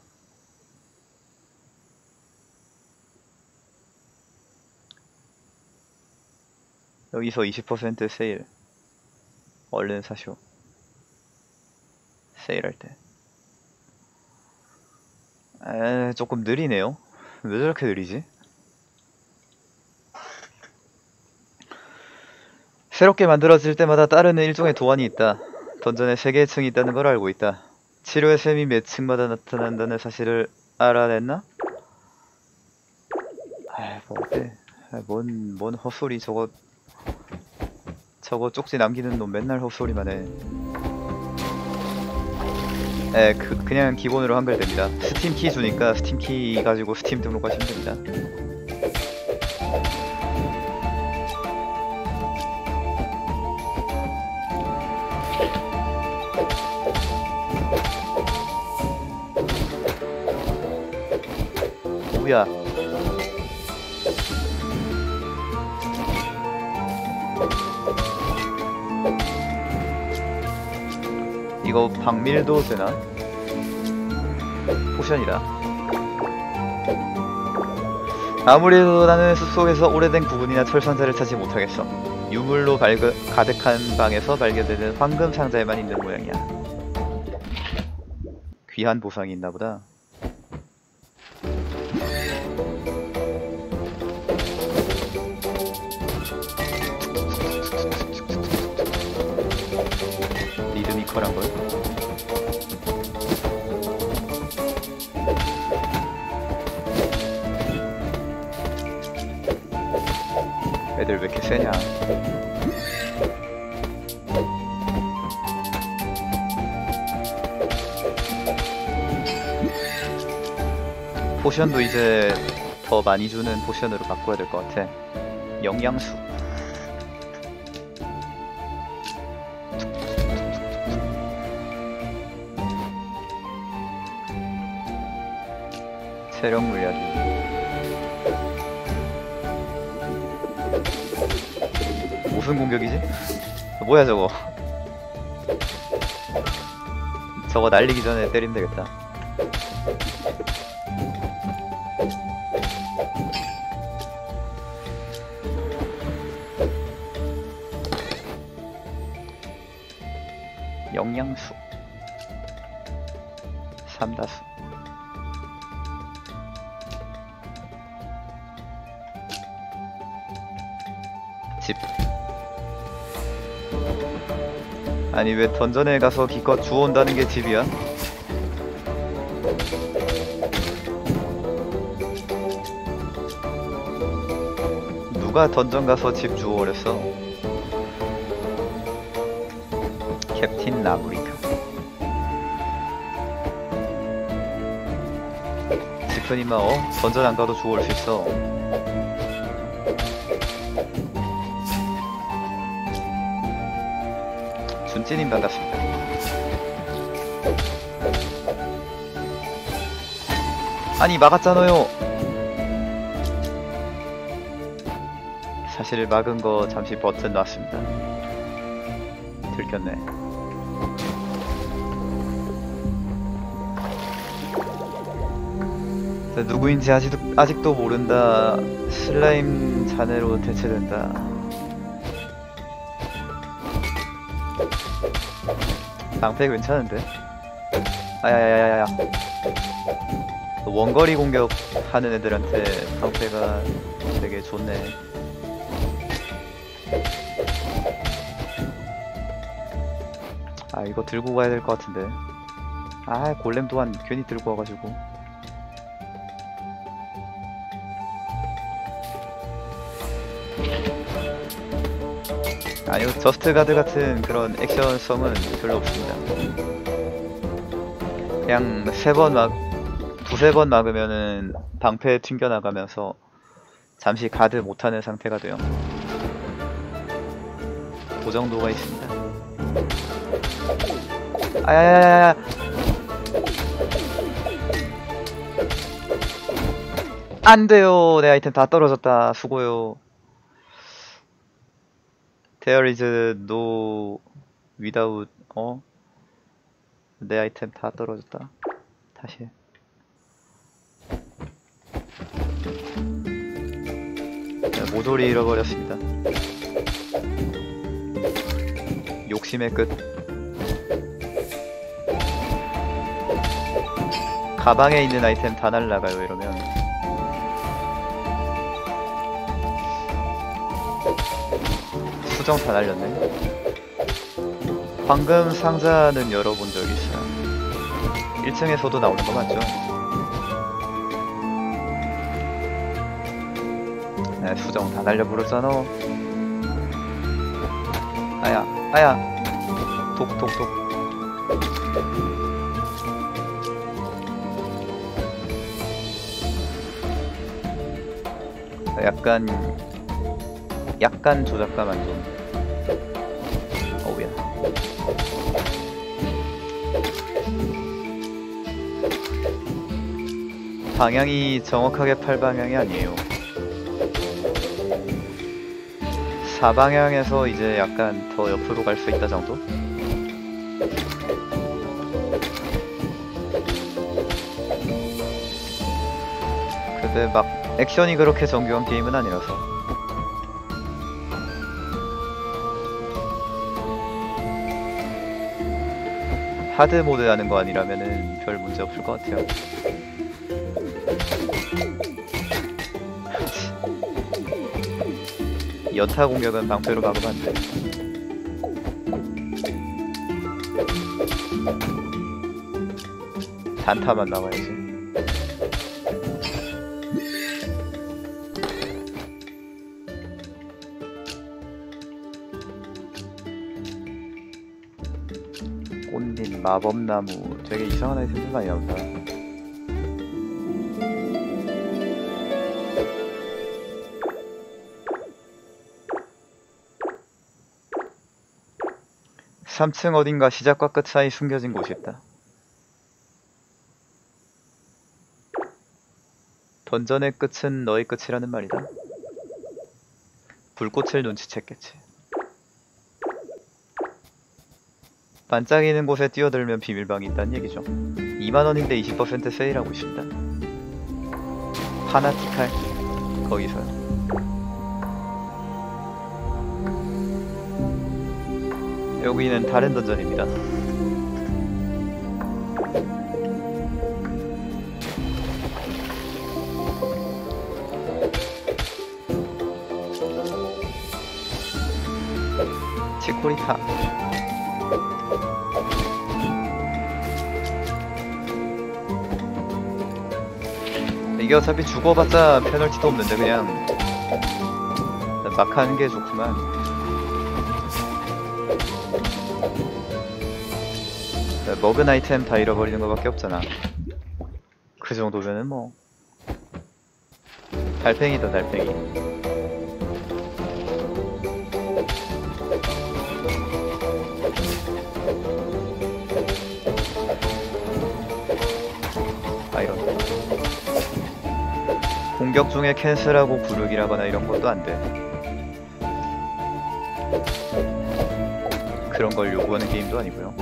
여기서 20% 세일. 얼른 사쇼. 세일할 때. 조금 느리네요. 왜 저렇게 느리지? 새롭게 만들어질 때마다 따르는 일종의 도안이 있다. 던전에 3개의 층이 있다는 걸 알고 있다. 치료의 셈이 몇 층마다 나타난다는 사실을 알아냈나? 뭐 어때? 뭔 헛소리. 저거 쪽지 남기는 놈 맨날 헛소리만 해. 그냥 기본으로 한글 됩니다. 스팀 키 주니까 스팀 키 가지고 스팀 등록하시면 됩니다. 누구야? 이거 박밀도 되나? 포션이다. 아무래도 나는 숲속에서 오래된 구근이나 철선자를 찾지 못하겠어. 유물로 가득한 방에서 발견되는 황금 상자에만 있는 모양이야. 귀한 보상이 있나 보다. 리드미컬한 걸. 애들 왜 이렇게 세냐? 포션도 이제 더 많이 주는 포션으로 바꿔야 될 것 같아. 영양수. 체력 물약이. 무슨 공격이지? 뭐야 저거? 저거 날리기 전에 때리면 되겠다. 영양수. 삼다수. 집. 아니 왜 던전에 가서 기껏 주워온다는 게 집이야? 누가 던전 가서 집 주워오랬어? 캡틴 라브리카. 집은 임마 던전 안 가도 주워올 수 있어. 준찌님 반갑습니다. 아니 막았잖아요. 사실 막은 거 잠시 버튼 놨습니다. 들켰네. 누구인지 아직도 모른다. 슬라임 자네로 대체된다. 방패 괜찮은데? 아야야야야. 원거리 공격 하는 애들한테 방패가 되게 좋네. 아 이거 들고 가야 될 것 같은데. 아 골렘 또한 괜히 들고 와가지고. 아니요, 저스트 가드 같은 그런 액션성은 별로 없습니다. 그냥 두세 번 막으면은 방패 튕겨나가면서 잠시 가드 못하는 상태가 돼요. 그 정도가 있습니다. 아야야야야. 안 돼요. 내 아이템 다 떨어졌다. 수고요. There is no without. 내 아이템 다 떨어졌다. 다시. 모조리 잃어버렸습니다. 욕심의 끝. 가방에 있는 아이템 다 날라가요 이러면. 수정 다 날렸네. 황금 상자는 열어본 적이 있어요. 1층에서도 나오는 거 맞죠? 네, 수정 다 날려버렸잖아. 아야 독독독. 약간 조작감만 좀. 어우야. 방향이 정확하게 8방향이 아니에요. 4방향에서 이제 약간 더 옆으로 갈 수 있다 정도? 근데 막 액션이 그렇게 정교한 게임은 아니라서. 하드 모드 하는 거 아니라면은 별 문제 없을 것 같아요. 연타 공격은 방패로 막으면 안 돼. 단타만 나와야지. 꽃잎, 마법나무, 되게 이상한 아이템들 많이 나온다. (3층) 어딘가 시작과 끝 사이 숨겨진 곳이 있다. 던전의 끝은 너의 끝이라는 말이다. 불꽃을 눈치챘겠지. 반짝이는 곳에 뛰어들면 비밀방이 있다는 얘기죠. 2만원인데 20% 세일하고 있습니다. 파나티칼 거기서요. 여기는 다른 던전입니다. 치코리타. 이게 어차피 죽어봤자 페널티도 없는데 그냥 막 하는 게 좋구만. 먹은 아이템 다 잃어버리는 것밖에 없잖아. 그 정도면은 뭐 달팽이다 달팽이. 아 이런 공격 중에 캔슬하고 구르기라거나 이런 것도 안 돼. 그런 걸 요구하는 게임도 아니고요.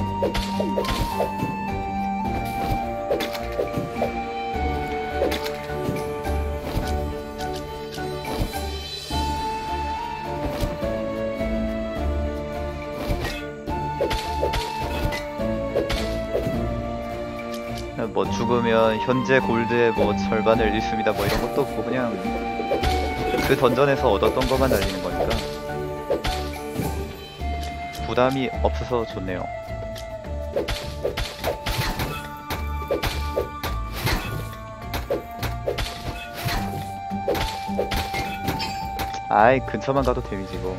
뭐 죽으면 현재 골드의 뭐 절반을 잃습니다 뭐 이런 것도 없고 그냥 그 던전에서 얻었던 것만 날리는 거니까 부담이 없어서 좋네요. 아이 근처만 가도 데미지고.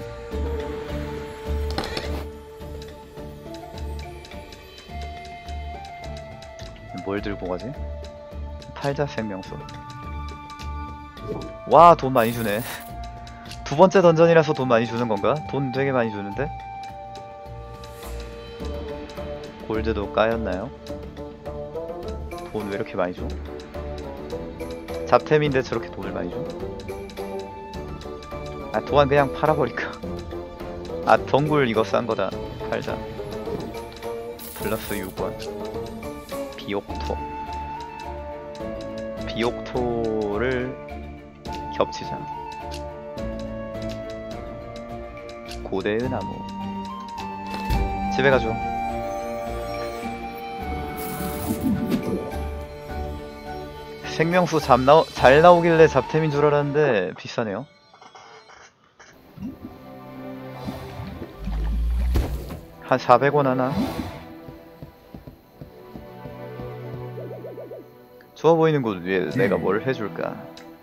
뭘 들고 가지? 팔자 생명수. 와 돈 많이 주네. 두 번째 던전이라서 돈 많이 주는 건가? 돈 되게 많이 주는데? 골드도 까였나요? 돈 왜 이렇게 많이 줘? 잡템인데 저렇게 돈을 많이 줘? 아 도안 그냥 팔아버릴까? 아 덩굴 이거 싼 거다. 팔자. 플러스 6원. 비옥토를 겹치자. 고대의 나무. 집에 가죠. 생명수 잘 나오길래 잡템인 줄 알았는데 비싸네요. 한 400원 하나? 좋아 보이는 곳 위에 내가 뭘 해줄까?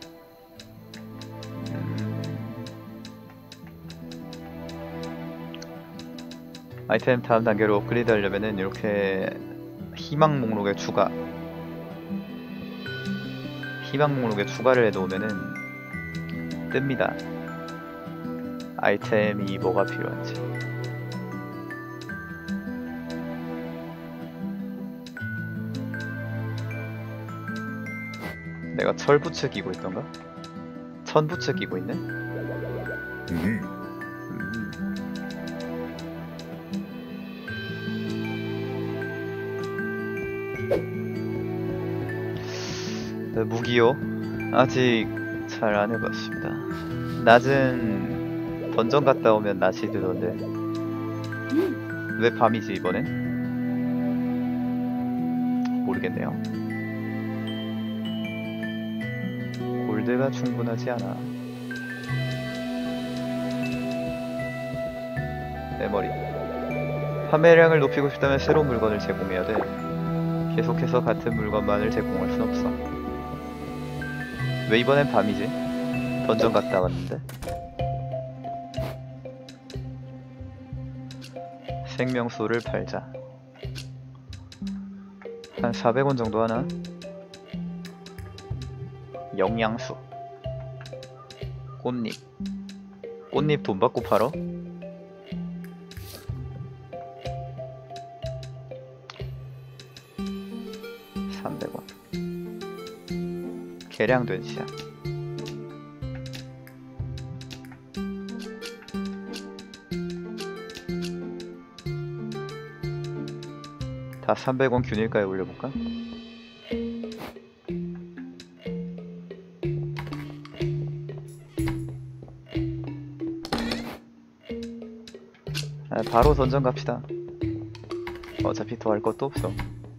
아이템 다음 단계로 업그레이드 하려면은 이렇게 희망 목록에 추가를 해놓으면은 뜹니다. 아이템이 뭐가 필요한지. 내가 철부츠 끼고 있던가? 천부츠 끼고 있네? 네, 무기요? 아직 잘 안 해봤습니다. 낮은 던전 갔다 오면 낮이 되던데 왜 밤이지 이번엔? 모르겠네요. 골드가 충분하지 않아. 내 머리. 판매량을 높이고 싶다면 새로운 물건을 제공해야 돼. 계속해서 같은 물건만을 제공할 순 없어. 왜 이번엔 밤이지? 던전 갔다 왔는데. 생명수를 팔자. 한 400원 정도 하나? 영양수. 꽃잎. 꽃잎 돈 받고 팔어? 개량된 씨앗. 다 300원 균일가에 올려볼까? 바로 던전 갑시다. 어차피 더 할 것도 없어.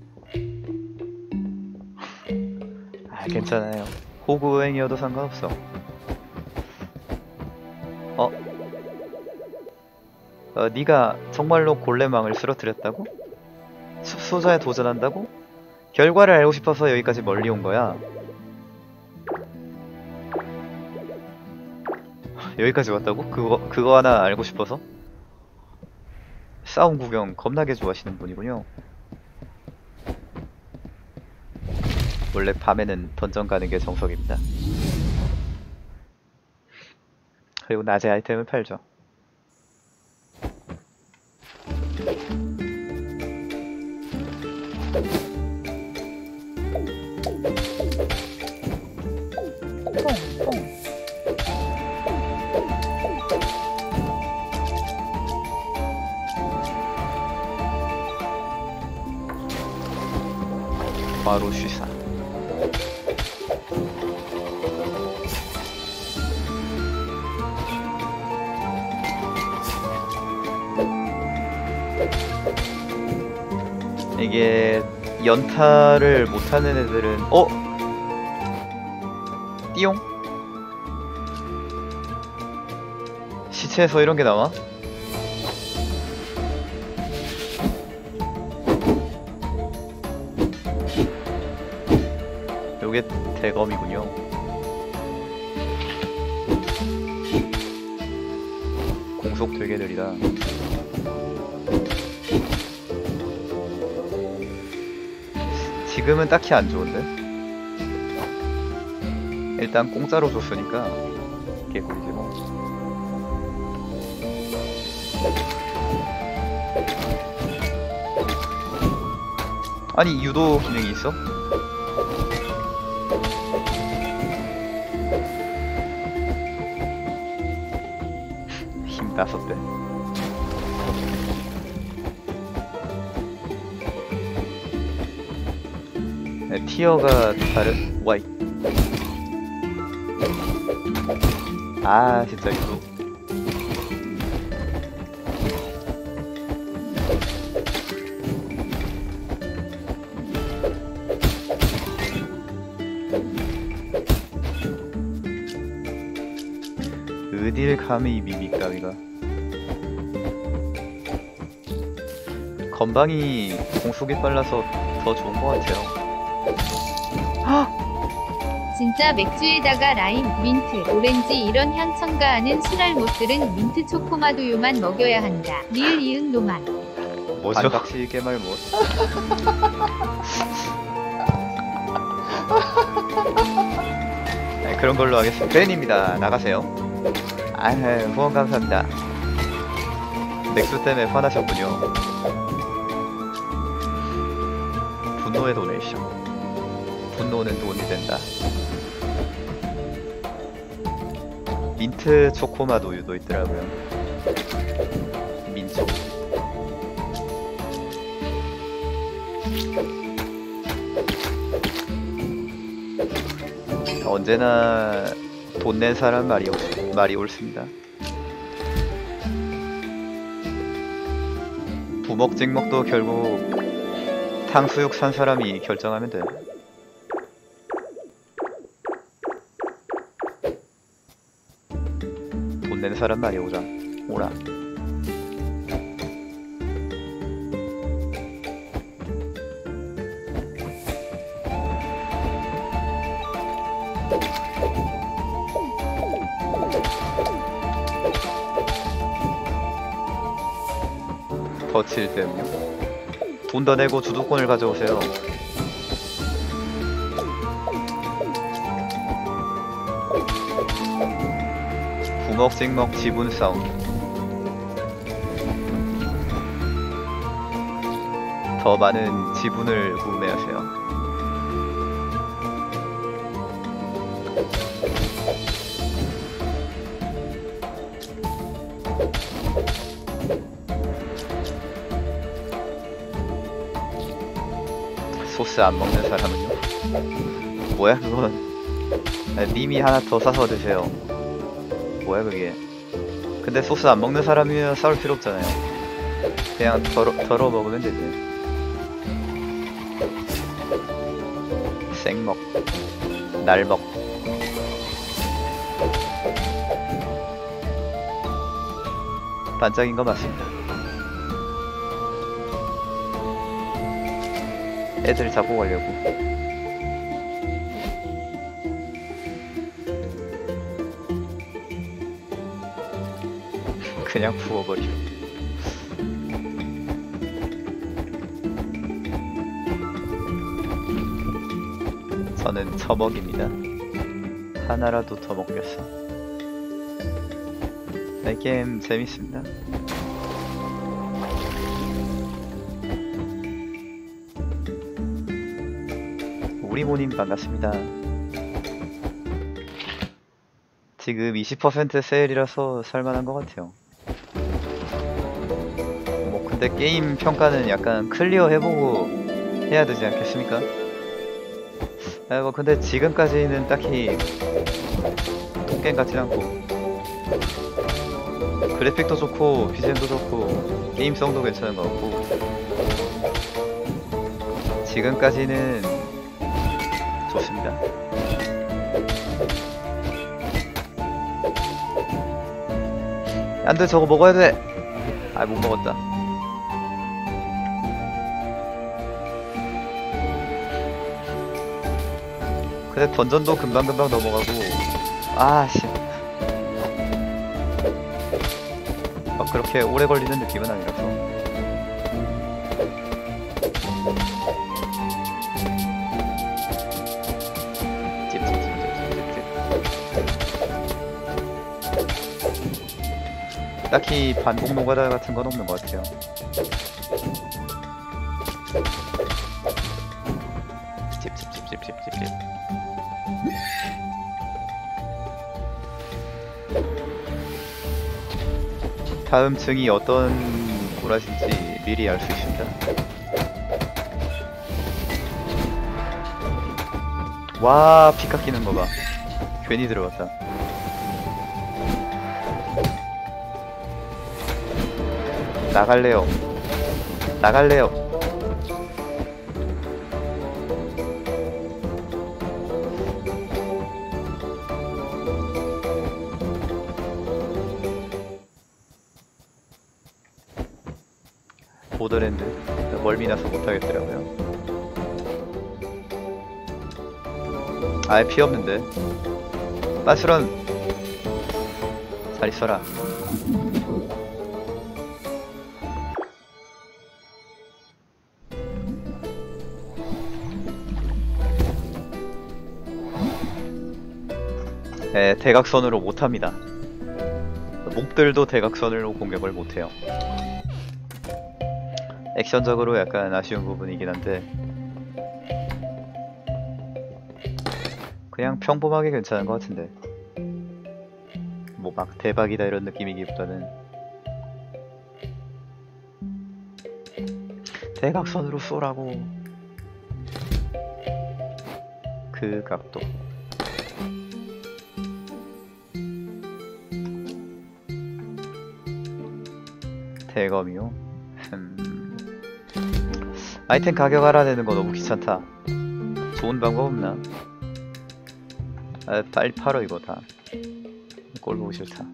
괜찮아요. 호구행이어도 상관없어. 네가 정말로 골렘왕을 쓰러뜨렸다고? 숲소자에 도전한다고? 결과를 알고 싶어서 여기까지 멀리 온 거야. 여기까지 왔다고? 그거 하나 알고 싶어서? 싸움 구경 겁나게 좋아하시는 분이군요. 원래 밤에는 던전 가는 게 정석입니다. 그리고 낮에 아이템을 팔죠. 바로 쉬사. 이게 연타를 못하는 애들은 띠용? 시체에서 이런 게 나와? 요게 대검이군요. 공속 되게 느리다. 지금은 딱히 안 좋은데? 일단 공짜로 줬으니까 개꿀이지 뭐. 아니 유도 기능이 있어? 힘 5배. 네, 티어가 다른 와이. 아 진짜 이거 어딜 감히 미믹 따위가. 건방이 공속이 빨라서 더 좋은 것 같아요. 진짜 맥주에다가 라임, 민트, 오렌지 이런 향 첨가하는 술알 못들은 민트 초코마두유만 먹여야 한다. 리을 이응 노만. 뭐죠? 반박시 깨말 못. 네, 그런 걸로 하겠습니다. 벤입니다. 나가세요. 후원 감사합니다. 맥주 때문에 화나셨군요. 분노의 도네이션. 분노는 돈이 된다. 민트 초코맛 우유도 있더라고요. 민초. 언제나 돈 낸 사람 말이 옳습니다. 부먹 찍먹도 결국 탕수육 산 사람이 결정하면 돼. 돈 낸 사람 말이 오라. 더 칠 때문요. 돈 더 내고 주도권을 가져오세요. 부먹 찍먹 지분 싸움. 더 많은 지분을 구매하세요. 소스 안 먹는 사람은요? 뭐야 그건? 님이 하나 더 사서 드세요. 뭐야 그게? 근데 소스 안 먹는 사람이면 싸울 필요 없잖아요. 그냥 덜어 먹으면 되지. 생먹, 날먹. 반짝인 거 맞습니다. 애들 잡고 가려고. 그냥 부어버려. 저는 처먹입니다. 하나라도 더 먹겠어. 이 게임 재밌습니다. 우리모님 반갑습니다. 지금 20% 세일이라서 살만한 것 같아요. 뭐 근데 게임 평가는 약간 클리어 해보고 해야 되지 않겠습니까? 뭐 근데 지금까지는 딱히 똥게임 같진 않고 그래픽도 좋고 BGM도 좋고 게임성도 괜찮은 것 같고 지금까지는 좋습니다. 안돼 저거 먹어야 돼. 아 못 먹었다. 근데 던전도 금방금방 넘어가고 아씨 막 그렇게 오래 걸리는 느낌은 아니라서 딱히 반복 노가다 같은 건 없는 것 같아요. 찝찝찝찝찝찝찝. 다음 층이 어떤 고라진지 미리 알 수 있습니다. 와, 피 깎이는 거 봐. 괜히 들어갔다. 나갈래요. 나갈래요. 보더랜드 멀미나서 못하겠더라고요. 아예 피 없는데. 빠스런 잘 있어라. 네, 대각선으로 못합니다. 몹들도 대각선으로 공격을 못해요. 액션적으로 약간 아쉬운 부분이긴 한데 그냥 평범하게 괜찮은 것 같은데. 뭐 막 대박이다 이런 느낌이기보다는 대각선으로 쏘라고. 그 각도. 대검이요? 아이템 가격 알아내는 거 너무 귀찮다. 좋은 방법 없나? 아, 빨리 팔어 이거 다. 꼴 보기 싫다.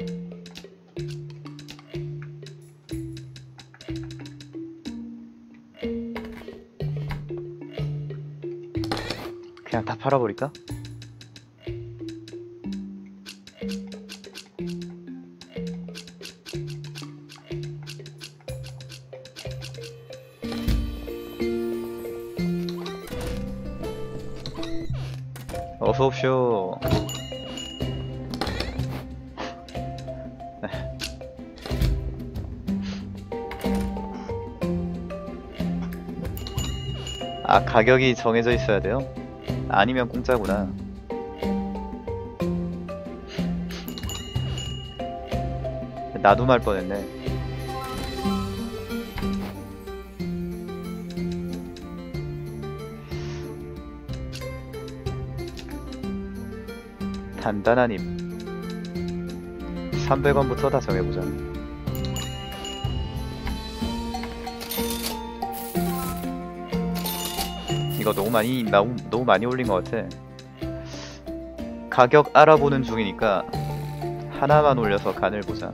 그냥 다 팔아버릴까? 어서 옵쇼. 아, 가격이 정해져 있어야 돼요? 아니면 공짜구나. 나도 말 뻔했네. 단단한 힘 300원부터 다 정해보자. 이거 너무 많이 올린 것 같아. 가격 알아보는 중이니까 하나만 올려서 간을 보자.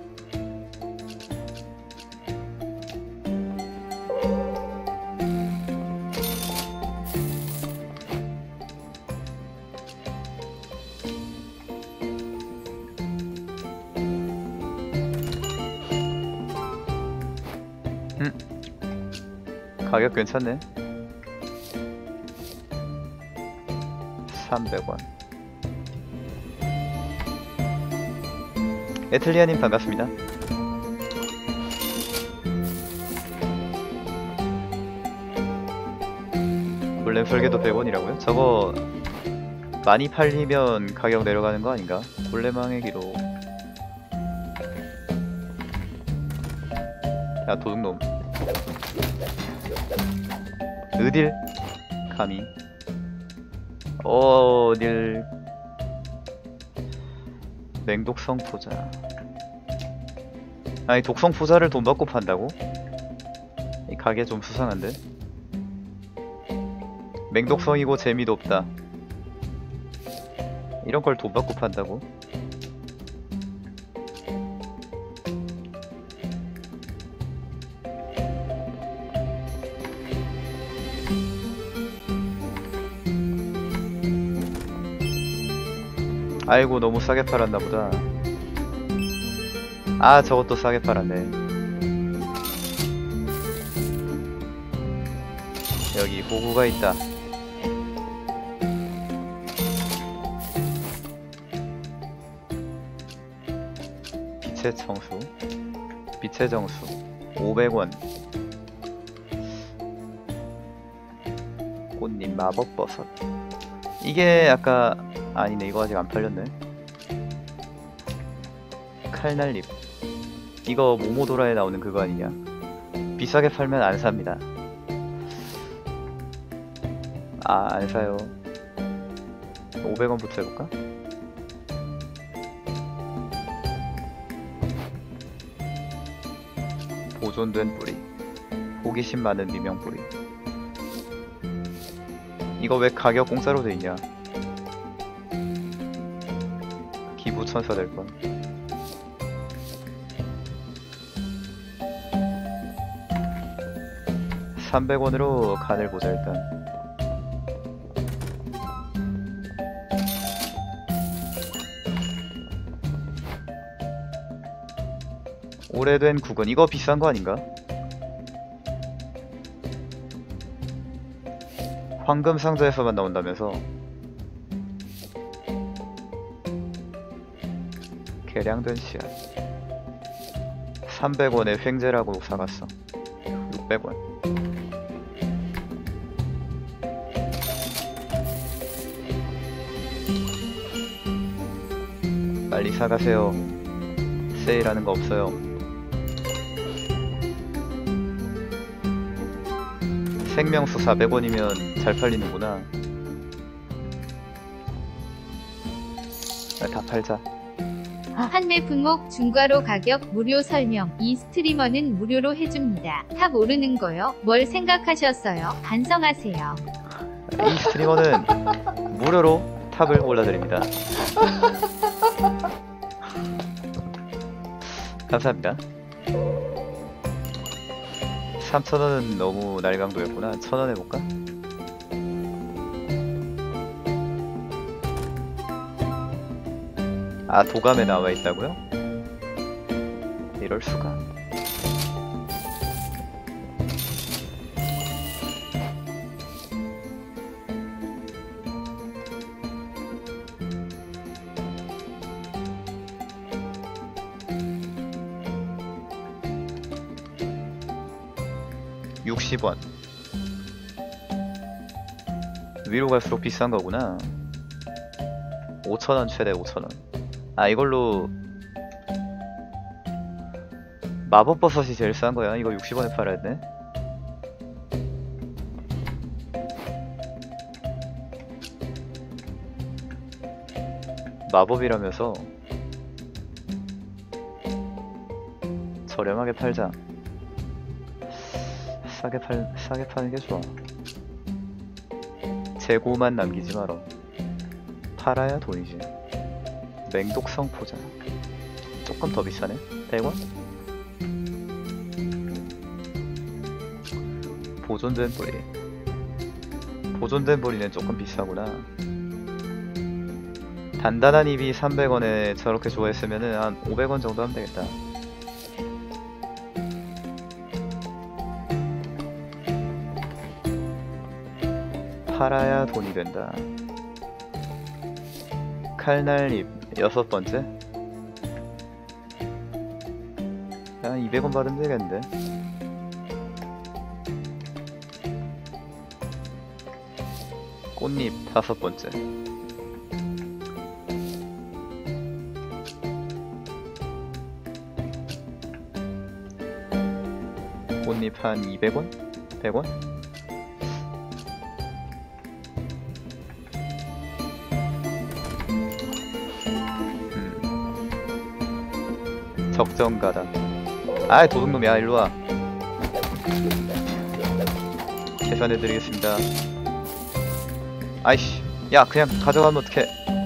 가격 괜찮네. 300원. 에틀리아님 반갑습니다. 골렘 설계도 100원이라고요? 저거 많이 팔리면 가격 내려가는 거 아닌가? 골렘왕의 기록. 야, 도둑놈. 어딜? 감히. 어딜. 맹독성 포자. 아니, 독성 포자를 돈 받고 판다고? 이 가게 좀 수상한데? 맹독성이고 재미도 없다. 이런 걸 돈 받고 판다고? 아이고, 너무 싸게 팔았나 보다. 아, 저것도 싸게 팔았네. 여기 보구가 있다. 빛의 청수, 빛의 정수 500원. 꽃님 마법버섯. 이게 아까 아니네, 이거 아직 안 팔렸네. 칼날립. 이거 모모도라에 나오는 그거 아니냐? 비싸게 팔면 안 삽니다. 아, 안 사요. 500원부터 해볼까? 보존된 뿌리. 호기심 많은 미명 뿌리. 이거 왜 가격 공짜로 돼 있냐? 기부 천사 될 건. $300원으로 간을 보자 일단. 오래된 국은 이거 비싼 거 아닌가? 황금 상자에서만 나온다면서. 개량된 씨앗 300원에 횡재라고 사갔어. 600원. 빨리 사가세요. 세일하는 거 없어요. 생명수 400원이면 잘 팔리는구나. 다 팔자. 판매 품목 중과로 가격 무료 설명. 이 스트리머는 무료로 해줍니다. 탑 오르는 거요? 뭘 생각하셨어요? 반성하세요. 이 스트리머는 무료로 탑을 올려드립니다. 감사합니다. 3,000원은 너무 날강도였구나. 1,000원 해볼까? 아, 도감에 나와있다고요? 이럴수가. $60. 위로 갈수록 비싼 거구나. 5,000원 최대 5,000원. 아, 이걸로 마법버섯이 제일 싼 거야. 이거 60원에 팔아야 돼. 마법이라면서 저렴하게 팔자. 싸게 파는 게 좋아. 재고만 남기지 마라. 팔아야 돈이지. 맹독성 포자. 조금 더 비싸네. 100원? 보존된 뿌리. 보존된 뿌리는 조금 비싸구나. 단단한 잎이 300원에 저렇게 좋아했으면은 한 500원 정도 하면 되겠다. 팔아야 돈이 된다. 칼날잎 6번째. 한 200원 받으면 되겠는데. 꽃잎 5번째. 꽃잎 한 200원? 100원? 적정가다. 아이, 도둑놈이야. 일로와. 계산해드리겠습니다. 아이씨, 야, 그냥 가져가면 어떡해.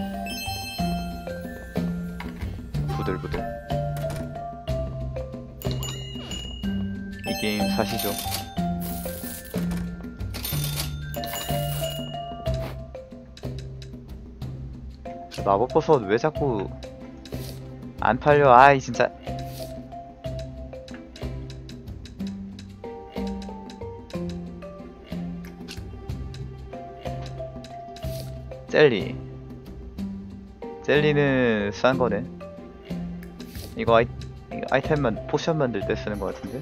부들부들. 이 게임 사시죠. 마법버섯 왜 자꾸 안 팔려. 아이, 진짜. 젤리. 젤리는 싼 거네. 이거 아이템만, 포션 만들 때 쓰는 거 같은데.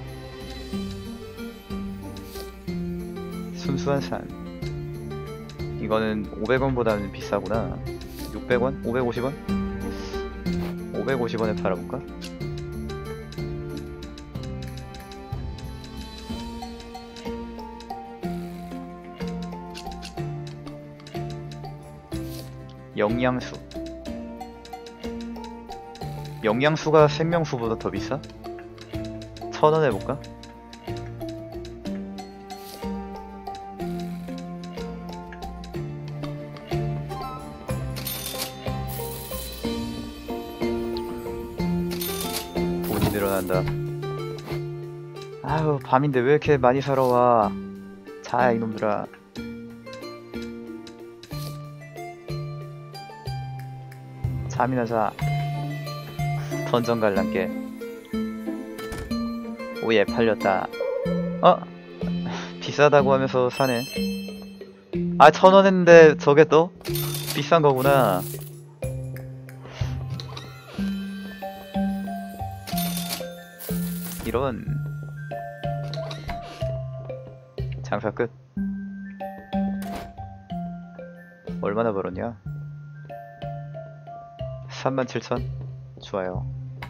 순수한 산. 이거는 500원보다는 비싸구나. 600원? 550원? 550원에 팔아볼까? 영양수. 영양수가 생명수보다 더 비싸? 1,000원 해볼까? 돈이 늘어난다. 아유, 밤인데 왜 이렇게 많이 사러 와. 자, 이놈들아. 잠이나 자. 던전 관람게. 오예, 팔렸다. 비싸다고 하면서 사네. 아, 1,000원 했는데 저게 또 비싼 거구나. 이런. 장사 끝. 얼마나 벌었냐? 37,000. 좋아요.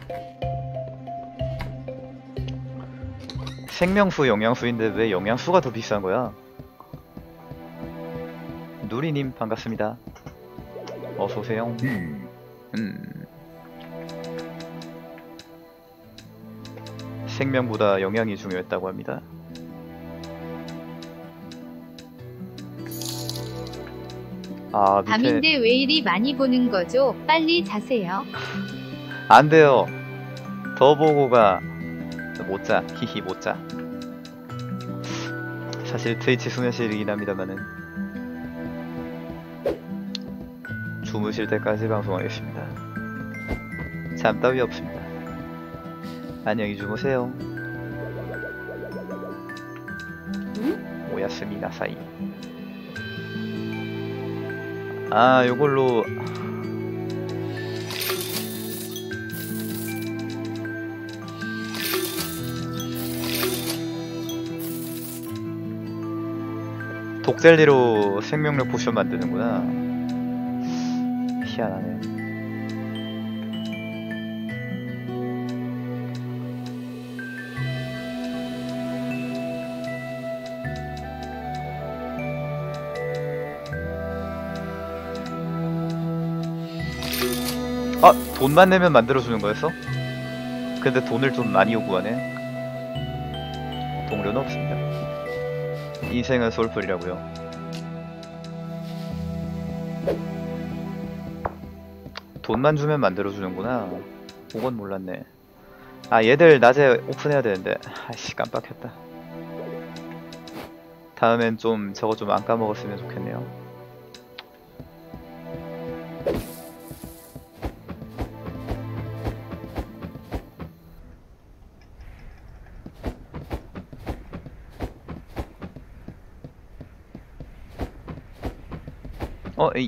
생명수 영양수인데 왜 영양수가 더 비싼 거야? 누리님 반갑습니다. 어서오세요. 생명보다 영양이 중요했다고 합니다. 아, 밑에 밤인데 왜 이리 많이 보는 거죠? 빨리 자세요. 안 돼요. 더 보고가 못 자. 히히 못 자. 사실 트위치 수면실이긴 합니다만은 주무실 때까지 방송하겠습니다. 잠 따위 없습니다. 안녕히 주무세요. 오야스미 나사이. 아, 요걸로 독젤리로 생명력 포션 만드는구나. 희한하네. 아, 돈만 내면 만들어주는 거였어? 근데 돈을 좀 많이 요구하네. 동료는 없습니다. 인생은 솔플이라고요. 돈만 주면 만들어주는구나. 그건 몰랐네. 아, 얘들 낮에 오픈해야 되는데. 아이씨, 깜빡했다. 다음엔 좀 저거 좀 안 까먹었으면 좋겠네요. 에이.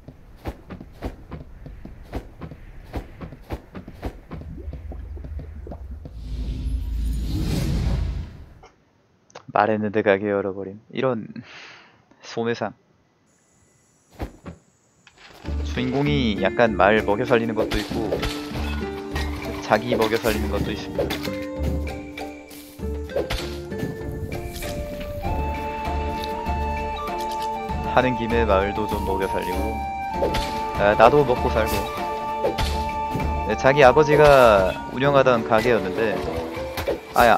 말했는데 가게 열어버림. 이런 소매상. 주인공이 약간 말 먹여 살리는 것도 있고 자기 먹여 살리는 것도 있습니다. 하는 김에 마을도 좀 먹여 살리고, 아, 나도 먹고 살고. 네, 자기 아버지가 운영하던 가게였는데, 아야.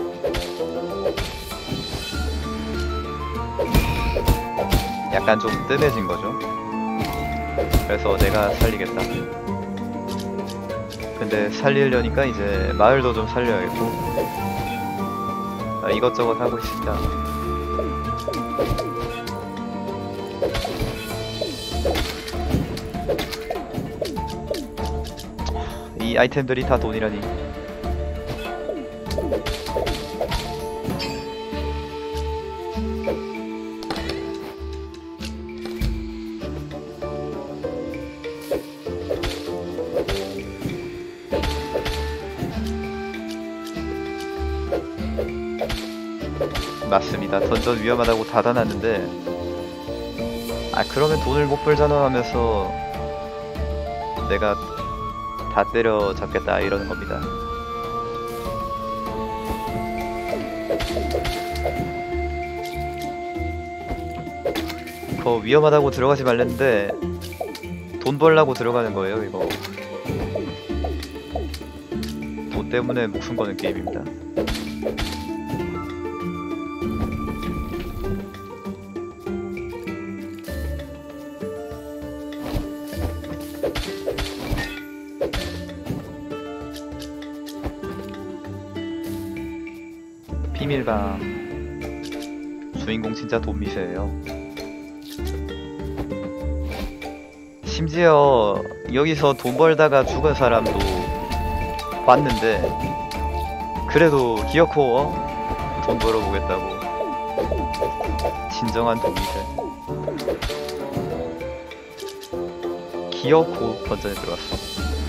약간 좀 뜸해진 거죠. 그래서 내가 살리겠다. 근데 살리려니까 이제 마을도 좀 살려야겠고, 아, 이것저것 하고 있습니다. 이 아이템들이 다 돈이라니. 맞습니다. 던전 위험하다고 닫아놨는데, 아, 그러면 돈을 못 벌잖아 하면서 내가 다 때려잡겠다 이러는 겁니다. 그거 위험하다고 들어가지 말랬는데 돈 벌려고 들어가는 거예요. 이거 돈 때문에 목숨 거는 게임입니다. 비밀방. 주인공 진짜 돈 미세예요. 심지어 여기서 돈 벌다가 죽은 사람도 봤는데 그래도 기어코 돈 벌어보겠다고. 진정한 돈 미세. 기어코 던전에 들어왔어.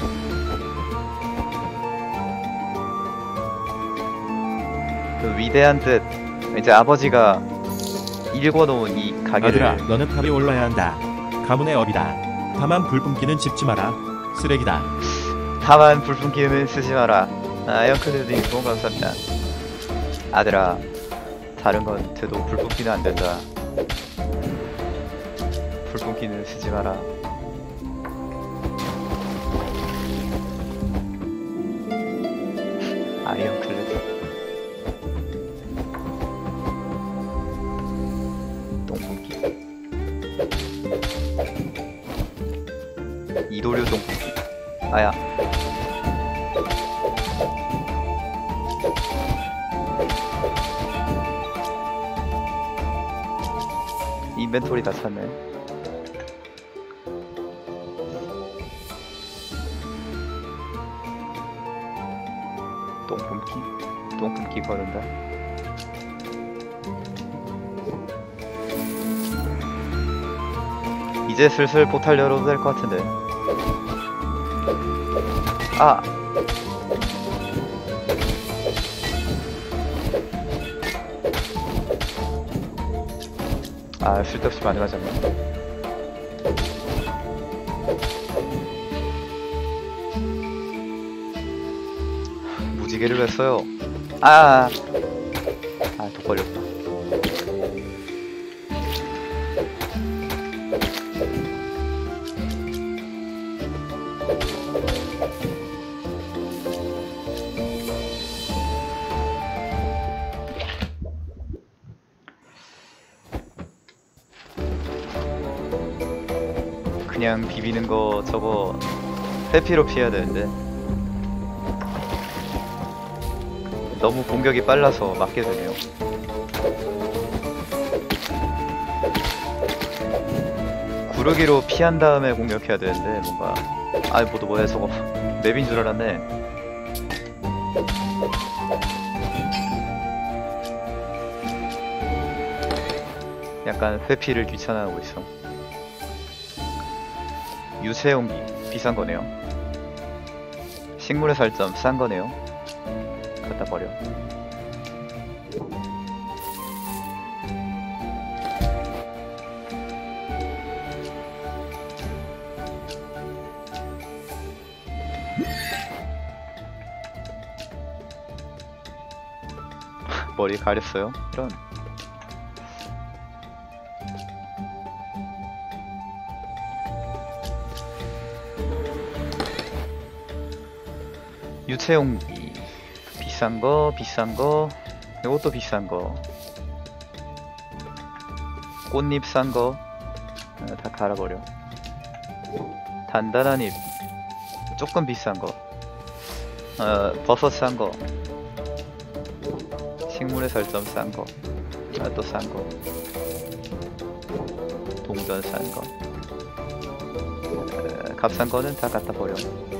그 위대한 뜻, 이제 아버지가 읽어놓은 이 가게를. 아들아, 너는 탑에 올라야 한다. 가문의 업이다. 다만 불 뿜기는 집지 마라. 쓰레기다. 다만 불풍기는 쓰지 마라. 아이언클레드님 너무 감사합니다. 아들아, 다른 건 돼도 불풍기는 안 된다. 불풍기는 쓰지 마라. 아이언클레드. 똥풍기. 이도류 똥풍기. 아야. 인벤토리 다 찼네. 똥꿈기? 똥꿈기 거른다. 이제 슬슬 포탈 열어도 될 것 같은데. 아! 아, 쓸데없이 많이 맞았네. 무지개를 왜 써요? 아, 독 걸렸다. 그냥 비비는 거 저거 회피로 피해야 되는데 너무 공격이 빨라서 맞게 되네요. 구르기로 피한 다음에 공격해야 되는데 뭔가 뭐야 저거 맵인 줄 알았네. 약간 회피를 귀찮아하고 있어. 유세용기 비싼 거네요. 식물의 살점 싼 거네요. 갖다 버려. 머리 가렸어요? 이런. 유채용기 비싼거 이것도 비싼거 꽃잎 싼거 다 갈아버려. 단단한 잎 조금 비싼거 버섯 싼거 식물의 살점 싼거 또 싼거 동전 싼거 값싼 거는 다 갖다 버려.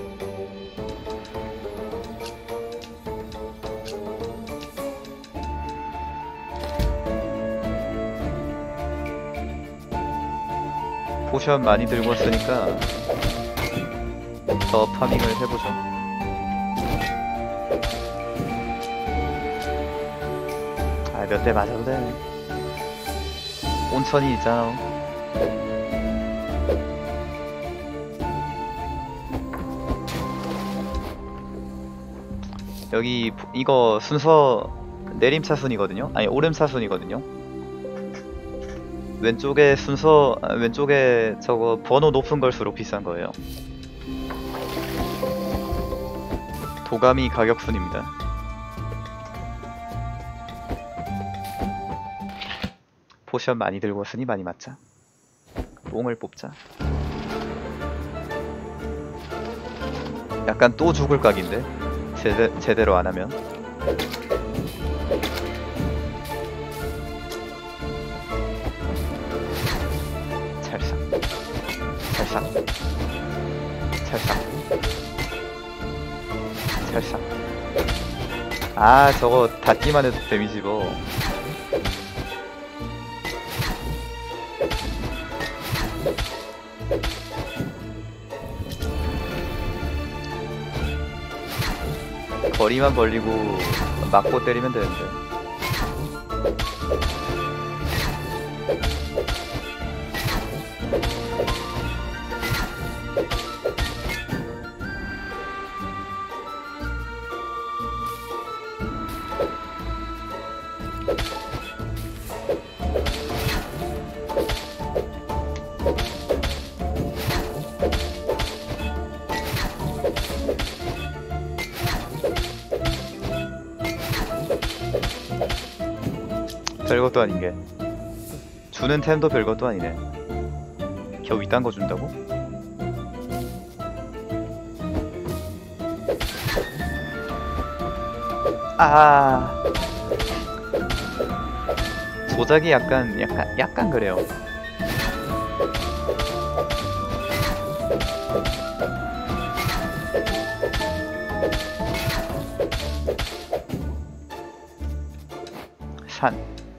포션 많이 들고 왔으니까 더 파밍을 해보죠. 몇 대 맞아도 돼. 온천이 있잖아. 여기 이거 순서 내림차순이거든요? 아니 오름차순이거든요? 왼쪽에 순서 왼쪽에 저거 번호 높은 걸수록 비싼 거예요. 도가미 가격순입니다. 포션 많이 들고 왔으니 많이 맞자. 뽕을 뽑자. 약간 또 죽을 각인데 제대로 안 하면. 찰싹. 저거 닿기만 해도 데미지 뭐. 거리만 벌리고 맞고 때리면 되는데. 별것도 아닌 게 주는 템도 별것도 아니네. 겨우 이딴 거 준다고? 아 조작이 약간 그래요. 산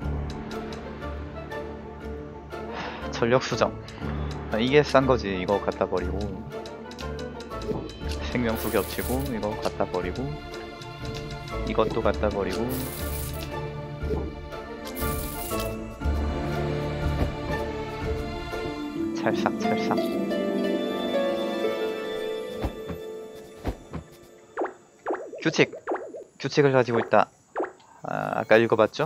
전력 수정. 이게 싼 거지. 이거 갖다 버리고 생명수 겹치고 이거 갖다 버리고 이것도 갖다 버리고 찰싹 규칙을 가지고 있다. 아까 읽어봤죠?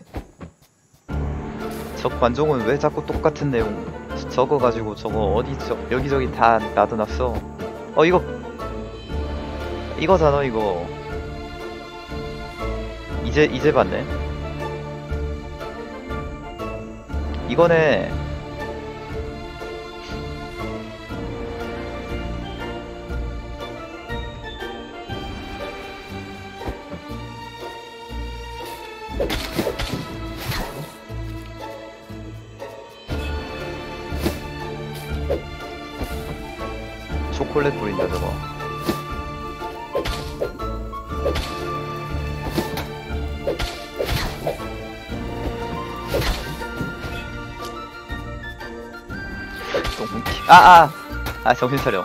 저 관종은 왜 자꾸 똑같은 내용 적어가지고 저거 어디 여기저기 다 놔둬놨어. 이거잖아 이거. 이제 봤네. 이거네. 초콜릿 뿌린다 저거. 똥키. 정신 차려.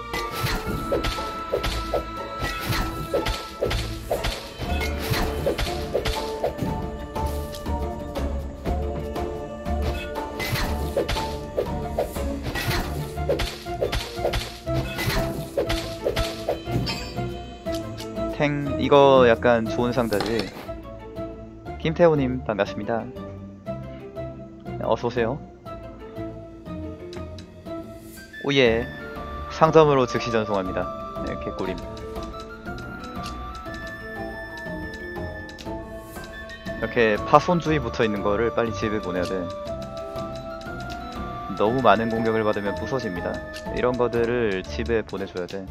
이거 약간 좋은 상자지. 김태호님 반갑습니다. 어서오세요. 오예. 상점으로 즉시 전송합니다. 네, 개꿀임. 이렇게 파손주의 붙어있는 거를 빨리 집에 보내야 돼. 너무 많은 공격을 받으면 부서집니다. 이런 거들을 집에 보내줘야 돼.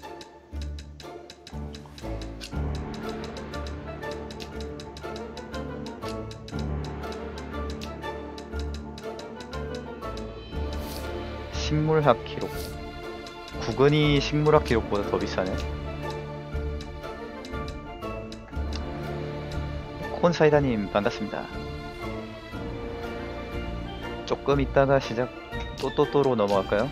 식물학 기록. 구근이 식물학 기록보다 더 비싸네. 콘사이다님 반갑습니다. 조금 있다가 시작 또로 넘어갈까요?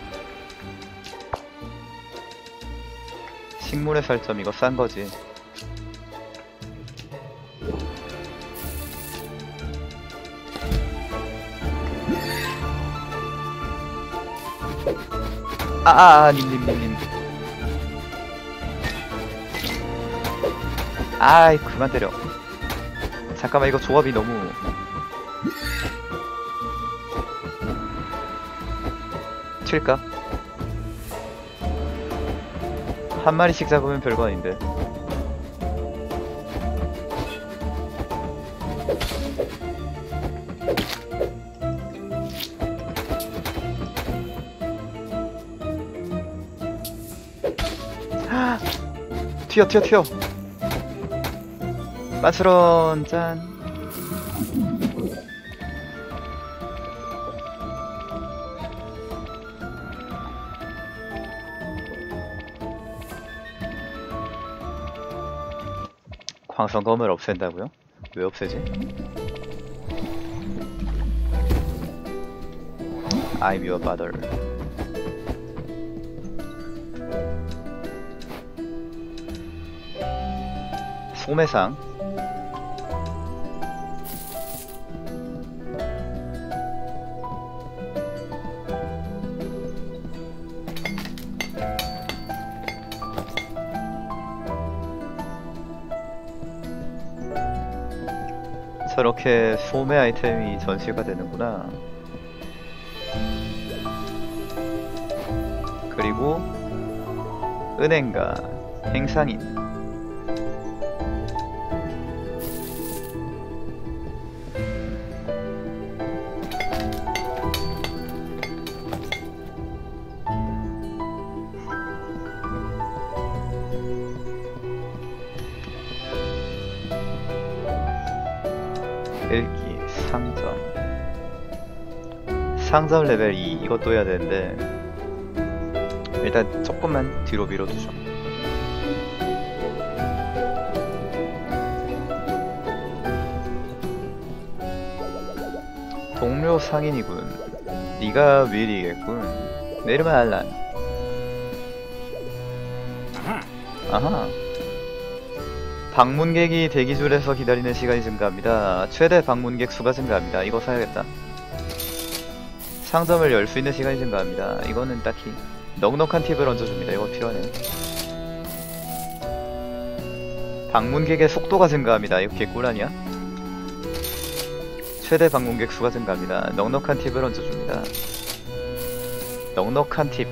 식물의 살점 이거 싼 거지. 님. 아이, 그만 때려. 잠깐만, 이거 조합이 너무. 튈까? 한 마리씩 잡으면 별거 아닌데. 튀어. 마스런 짠. 광선검을 없앤다고요? 왜 없애지? I'm your father. 소매상. 저렇게 소매 아이템이 전시가 되는구나. 그리고 은행가, 행상인. 상점 레벨 2 이것도 해야 되는데 일단 조금만 뒤로 밀어두죠. 동료 상인이군. 네가 윌이겠군. 메르말란. 아하. 방문객이 대기줄에서 기다리는 시간이 증가합니다. 최대 방문객 수가 증가합니다. 이거 사야겠다. 상점을 열 수 있는 시간이 증가합니다. 이거는 딱히 넉넉한 팁을 얹어줍니다. 이거 필요하네. 방문객의 속도가 증가합니다. 이거 개꿀 아니야? 최대 방문객 수가 증가합니다. 넉넉한 팁을 얹어줍니다. 넉넉한 팁.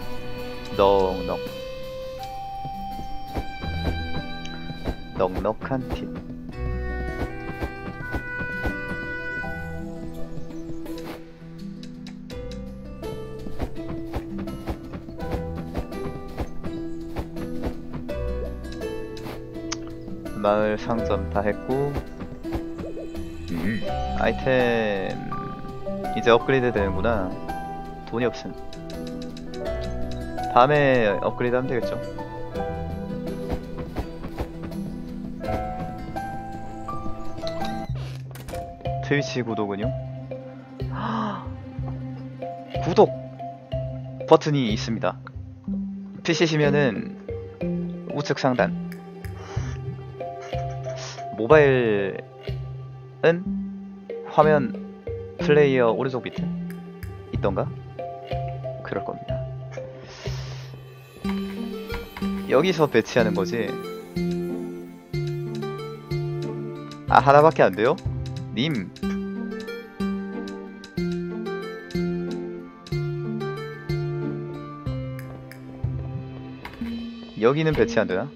넉넉한 팁. 마을 상점 다 했고 아이템 이제 업그레이드 되는구나. 돈이 없음. 밤에 업그레이드 하면 되겠죠. 트위치 구독은요? 구독 버튼이 있습니다. PC시면은 우측 상단, 모바일은 화면 플레이어 오른쪽 밑에 있던가? 그럴 겁니다. 여기서 배치하는 거지. 아, 하나밖에 안 돼요? 님. 여기는 배치 안 되나?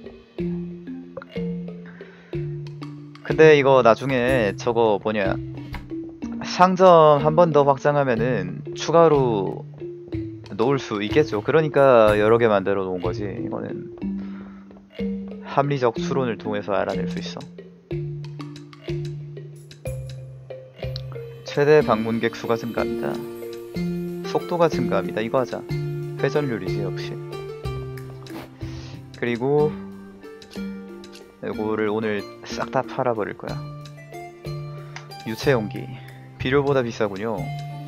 근데 이거 나중에 저거 뭐냐, 상점 한 번 더 확장하면은 추가로 놓을 수 있겠죠. 그러니까 여러 개 만들어 놓은 거지. 이거는 합리적 추론을 통해서 알아낼 수 있어. 최대 방문객 수가 증가합니다. 속도가 증가합니다. 이거 하자. 회전율이지 역시. 그리고 이거를 오늘 싹 다 팔아버릴 거야. 유채용기. 비료보다 비싸군요.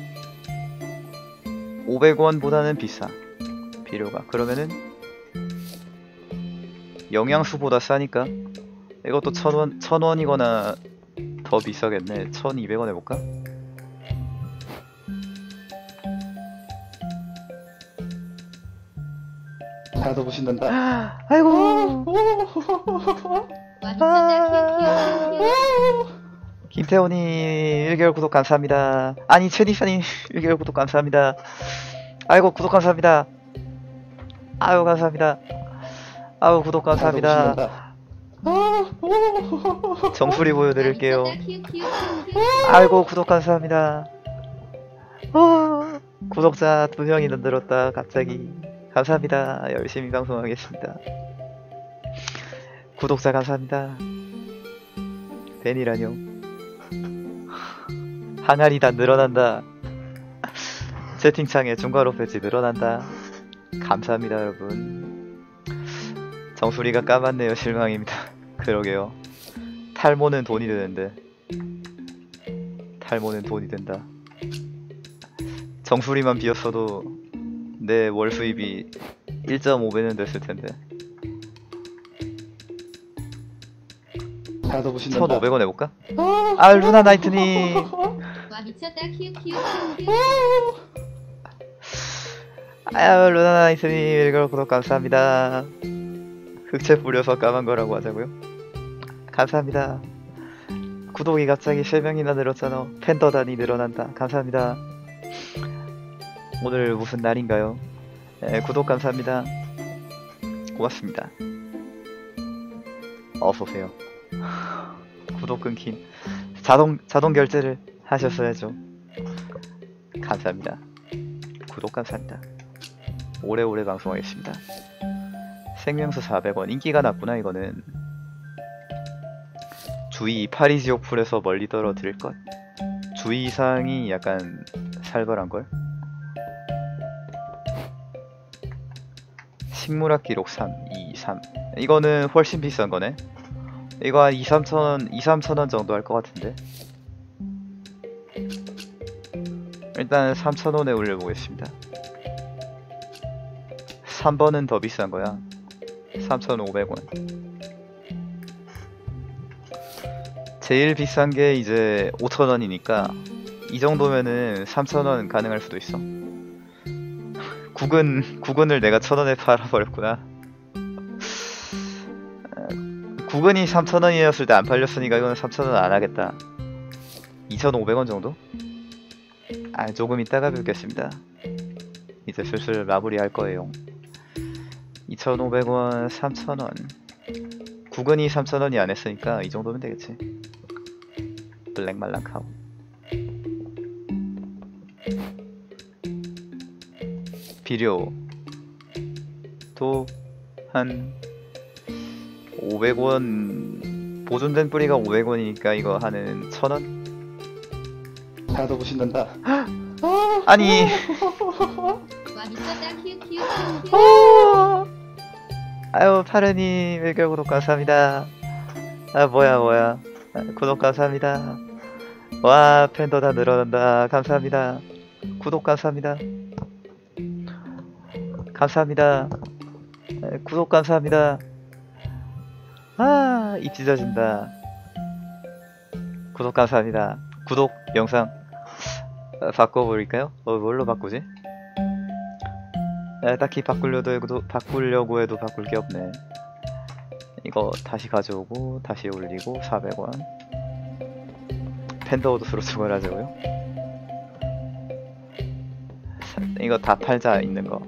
500원보다는 비싸. 비료가. 그러면은 영양수보다 싸니까 이것도 1000원이거나 더 비싸겠네. 1200원 해볼까? 나도 보신단다. 아이고. 김태훈이 1개월 구독 감사합니다. 아니 최니사님 1개월 구독 감사합니다. 아이고 구독 감사합니다. 아유 감사합니다. 아유 구독 감사합니다. 정수리 보여드릴게요. 아이고 구독 감사합니다. 구독자 2명이 늘었다 갑자기. 감사합니다. 열심히 방송하겠습니다. 구독자 감사합니다. 벤이라뇨. 항아리 다 늘어난다. 채팅창에 중괄호 배지 늘어난다. 감사합니다 여러분. 정수리가 까맣네요. 실망입니다. 그러게요. 탈모는 돈이 드는데. 탈모는 돈이 든다. 정수리만 비었어도 내 월 수입이 1.5배는 됐을 텐데. 나도 보신단다. 1,500원 해볼까? 아 루나 나이트님. 와 미쳤다 키우키우. 아유 루나 나이트님 1개월 구독 감사합니다. 흑채 뿌려서 까만 거라고 하자고요? 감사합니다. 구독이 갑자기 3명이나 늘었잖아. 팬더단이 늘어난다. 감사합니다. 오늘 무슨 날인가요? 네, 구독 감사합니다. 고맙습니다. 어서오세요. 구독 끊긴 자동 결제를 하셨어야죠. 감사합니다. 구독 감사합니다. 오래오래 방송하겠습니다. 생명수 400원. 인기가 났구나 이거는. 주의 파리지옥 풀에서 멀리 떨어뜨릴 것. 주의 사항이 약간 살벌한걸? 식물학 기록 3, 2, 3. 이거는 훨씬 비싼 거네. 이거 한 2, 3천원, 2, 3천원 정도 할 것 같은데. 일단 3천원에 올려보겠습니다. 3번은 더 비싼 거야. 3,500원. 제일 비싼 게 이제 5,000원이니까 이 정도면은 3,000원 가능할 수도 있어. 국은을 내가 1,000원에 팔아버렸구나. 국은이 3,000원이었을 때 안 팔렸으니까 이거는 3,000원 안 하겠다. 2,500원 정도? 아, 조금 이따가 뵙겠습니다. 이제 슬슬 마무리할 거예요. 2,500원, 3,000원. 국은이 3,000원이 안 했으니까 이 정도면 되겠지. 블랙말랑카우. 비료 도 한 500원. 보존된 뿌리가 500원이니까 이거 하는 1,000원? 다 더보신단다. 아니 와 미쳤다 키우키우 아유 파르님 1개월 구독 감사합니다. 아 뭐야 구독 감사합니다. 와 팬더 다 늘어난다. 감사합니다. 구독 감사합니다. 감사합니다. 구독 감사합니다. 아 입 찢어진다. 구독 감사합니다. 구독 영상 바꿔버릴까요? 뭘로 바꾸지? 딱히 바꾸려고 해도 바꿀 게 없네. 이거 다시 가져오고 다시 올리고 400원. 팬더우드스로 추가하자고요? 이거 다 팔자. 있는 거.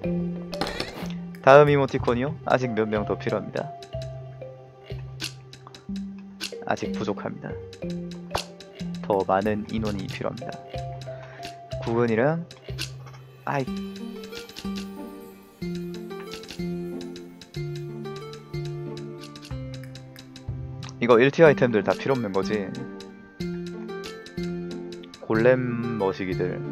다음 이모티콘이요? 아직 몇 명 더 필요합니다. 아직 부족합니다. 더 많은 인원이 필요합니다. 구근이랑 아이 이거 1티 아이템들 다 필요 없는 거지. 골렘 머시기들.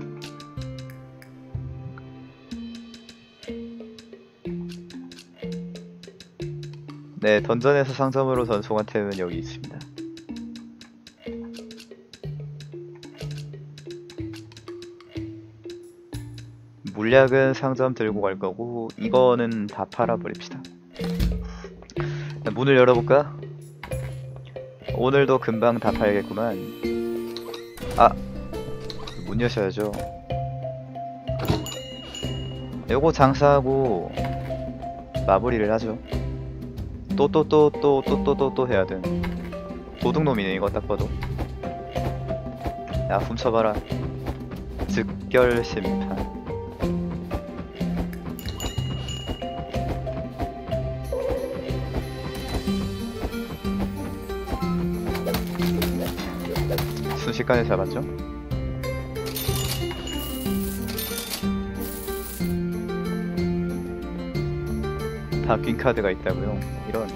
네, 던전에서 상점으로 전송한 템은 여기 있습니다. 물약은 상점 들고 갈 거고 이거는 다 팔아버립시다. 문을 열어볼까? 오늘도 금방 다 팔겠구만. 아! 문 여셔야죠. 요거 장사하고 마무리를 하죠. 또 해야 돼. 도둑놈이네 이거 딱 봐도. 야 훔쳐봐라. 즉결 심판. 순식간에 잡았죠? 바뀐 카드가 있다고요? 이런.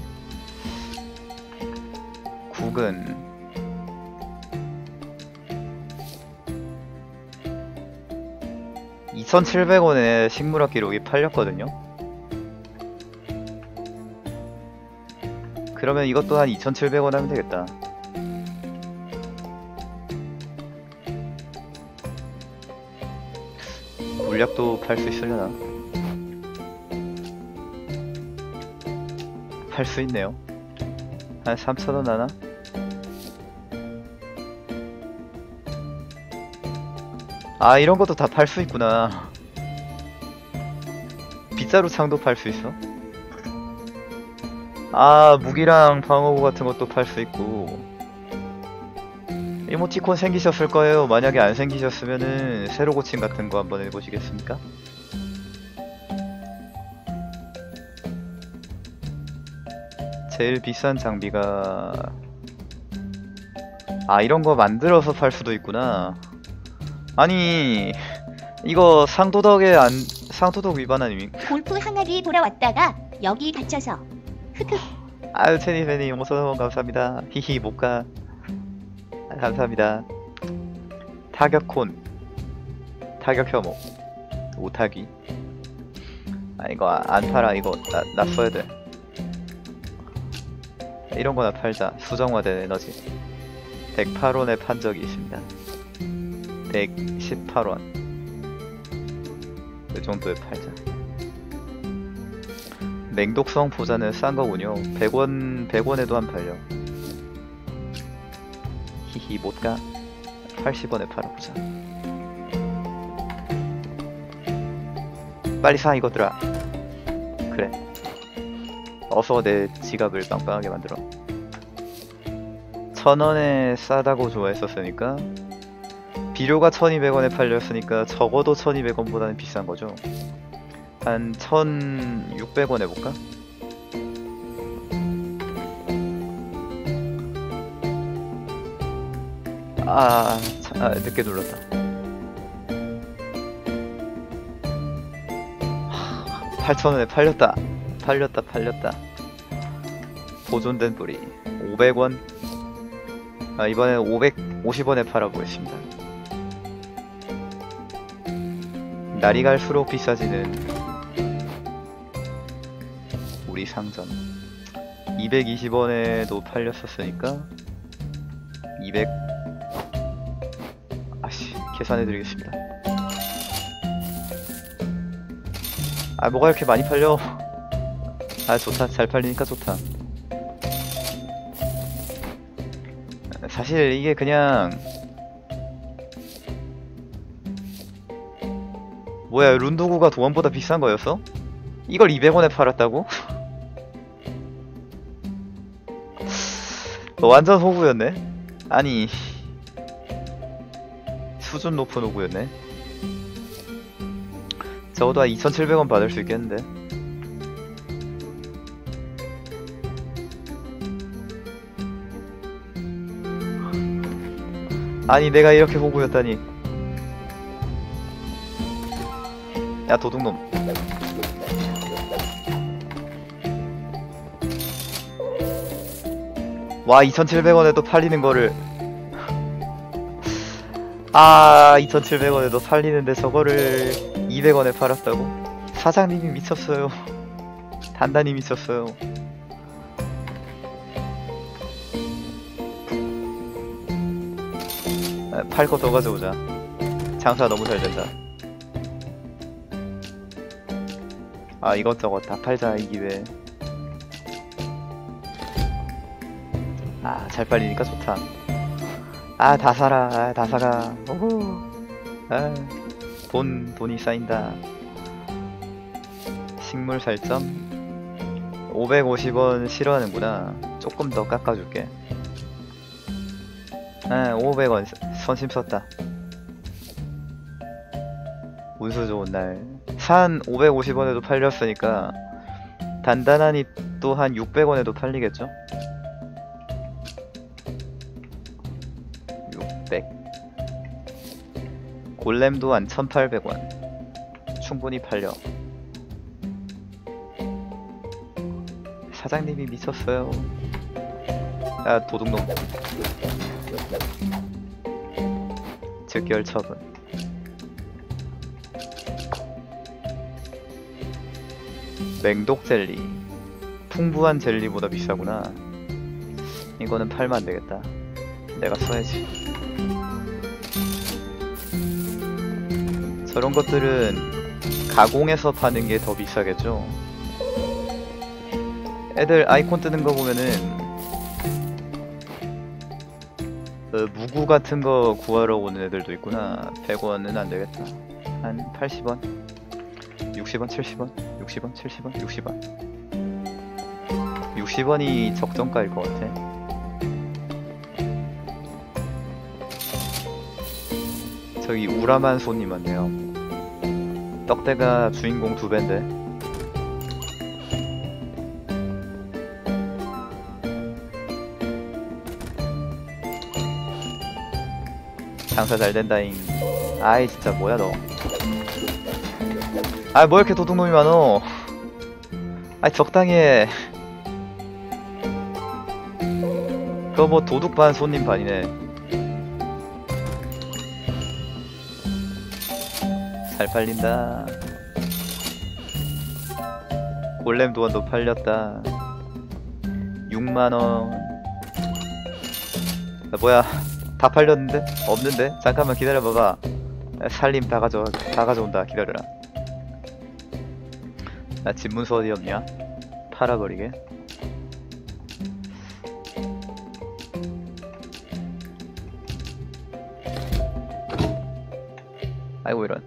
국은 2,700원에 식물학 기록이 팔렸거든요? 그러면 이것도 한 2,700원 하면 되겠다. 물약도 팔 수 있으려나? 팔 수 있네요. 한 3,000원 하나? 아 이런 것도 다 팔 수 있구나. 빗자루 창도 팔 수 있어? 아 무기랑 방어구 같은 것도 팔 수 있고. 이모티콘 생기셨을 거예요. 만약에 안 생기셨으면은 새로 고침 같은 거 한번 해보시겠습니까? 제일 비싼 장비가 아 이런 거 만들어서 팔 수도 있구나. 아니 이거 상도덕 위반 아닙니까? 골프 항아리 돌아왔다가 여기 갇혀서 흑흑. 아유 체니페님 어서 감사합니다. 히히 못가. 감사합니다. 타격콘 타격 혐오. 오타기. 아 이거 안 팔아. 이거 나 써야 돼. 이런 거나 팔자. 수정화된 에너지. 108원에 판 적이 있습니다. 118원. 그 정도에 팔자. 맹독성 보자는 싼 거군요. 100원에도 안 팔려. 히히 못가. 80원에 팔아보자. 빨리 사 이것들아. 그래. 어서 내 지갑을 빵빵하게 만들어. 1000원에 싸다고 좋아했었으니까 비료가 1200원에 팔렸으니까 적어도 1200원보다는 비싼 거죠. 한 1600원 해볼까? 늦게 눌렀다. 8000원에 팔렸다. 팔렸다. 보존된 뿌리 500원. 이번엔 550원에 팔아보겠습니다. 날이 갈수록 비싸지는 우리 상점. 220원에도 팔렸었으니까 200. 계산해드리겠습니다. 뭐가 이렇게 많이 팔려? 좋다. 잘 팔리니까 좋다. 사실 이게 그냥 뭐야, 룬도구가 도안보다 비싼 거였어? 이걸 200원에 팔았다고? 완전 호구였네. 아니 수준 높은 호구였네. 적어도 한 2700원 받을 수 있겠는데. 아니 내가 이렇게 호구였다니. 야 도둑놈. 와 2700원에도 팔리는 거를 2700원에도 팔리는데 저거를 200원에 팔았다고? 사장님이 미쳤어요. 단단히 미쳤어요. 팔 거 더 가져오자. 장사 너무 잘 된다. 이것저것 다 팔자 이 기회에. 잘 팔리니까 좋다. 다 사라. 다 사가. 오호. 돈이 쌓인다. 식물 살점 550원 싫어하는구나. 조금 더 깎아줄게. 500원 선심 썼다. 운수 좋은 날. 산 550원에도 팔렸으니까 단단하니 또 한 600원에도 팔리겠죠? 600. 골렘도 한 1800원. 충분히 팔려. 사장님이 미쳤어요. 도둑놈. 즉결 처분. 맹독 젤리. 풍부한 젤리보다 비싸구나. 이거는 팔면 안 되겠다. 내가 써야지. 저런 것들은 가공해서 파는 게 더 비싸겠죠? 애들 아이콘 뜨는 거 보면은 무구 같은 거 구하러 오는 애들도 있구나. 100원은 안 되겠다. 한 80원? 60원, 70원? 60원, 70원, 60원. 60원이 적정가일 것 같아. 저기 우람한 손님 왔네요. 떡대가 주인공 2배인데. 장사 잘 된다잉. 아이 진짜 뭐야 너. 뭐 이렇게 도둑놈이 많어. 적당히 해. 그거 뭐 도둑 반 손님 반이네. 잘 팔린다. 골렘 도원도 팔렸다. 6만원. 뭐야, 다 팔렸는데? 없는데? 잠깐만 기다려봐봐. 살림 다 가져온다. 기다려라. 나 집문서 어디 없냐? 팔아버리게. 아이고 이런.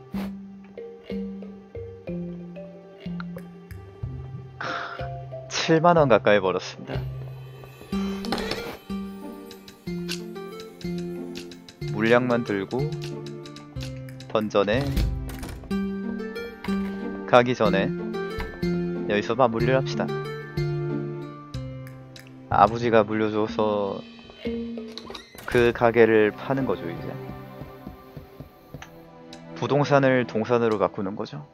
크, 7만원 가까이 벌었습니다. 물량만 들고 던전에 가기 전에 여기서 마무리를 합시다. 아버지가 물려줘서 그 가게를 파는 거죠. 이제 부동산을 동산으로 바꾸는 거죠.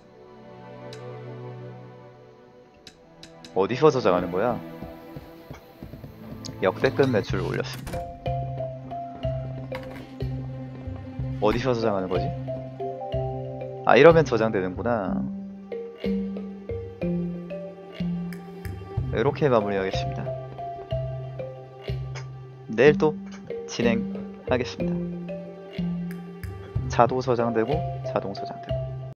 어디서 저장하는 거야? 역대급 매출을 올렸습니다. 어디서 저장하는 거지? 아, 이러면 저장되는구나. 이렇게 마무리하겠습니다. 내일 또 진행하겠습니다. 자동 저장되고 자동 저장되고.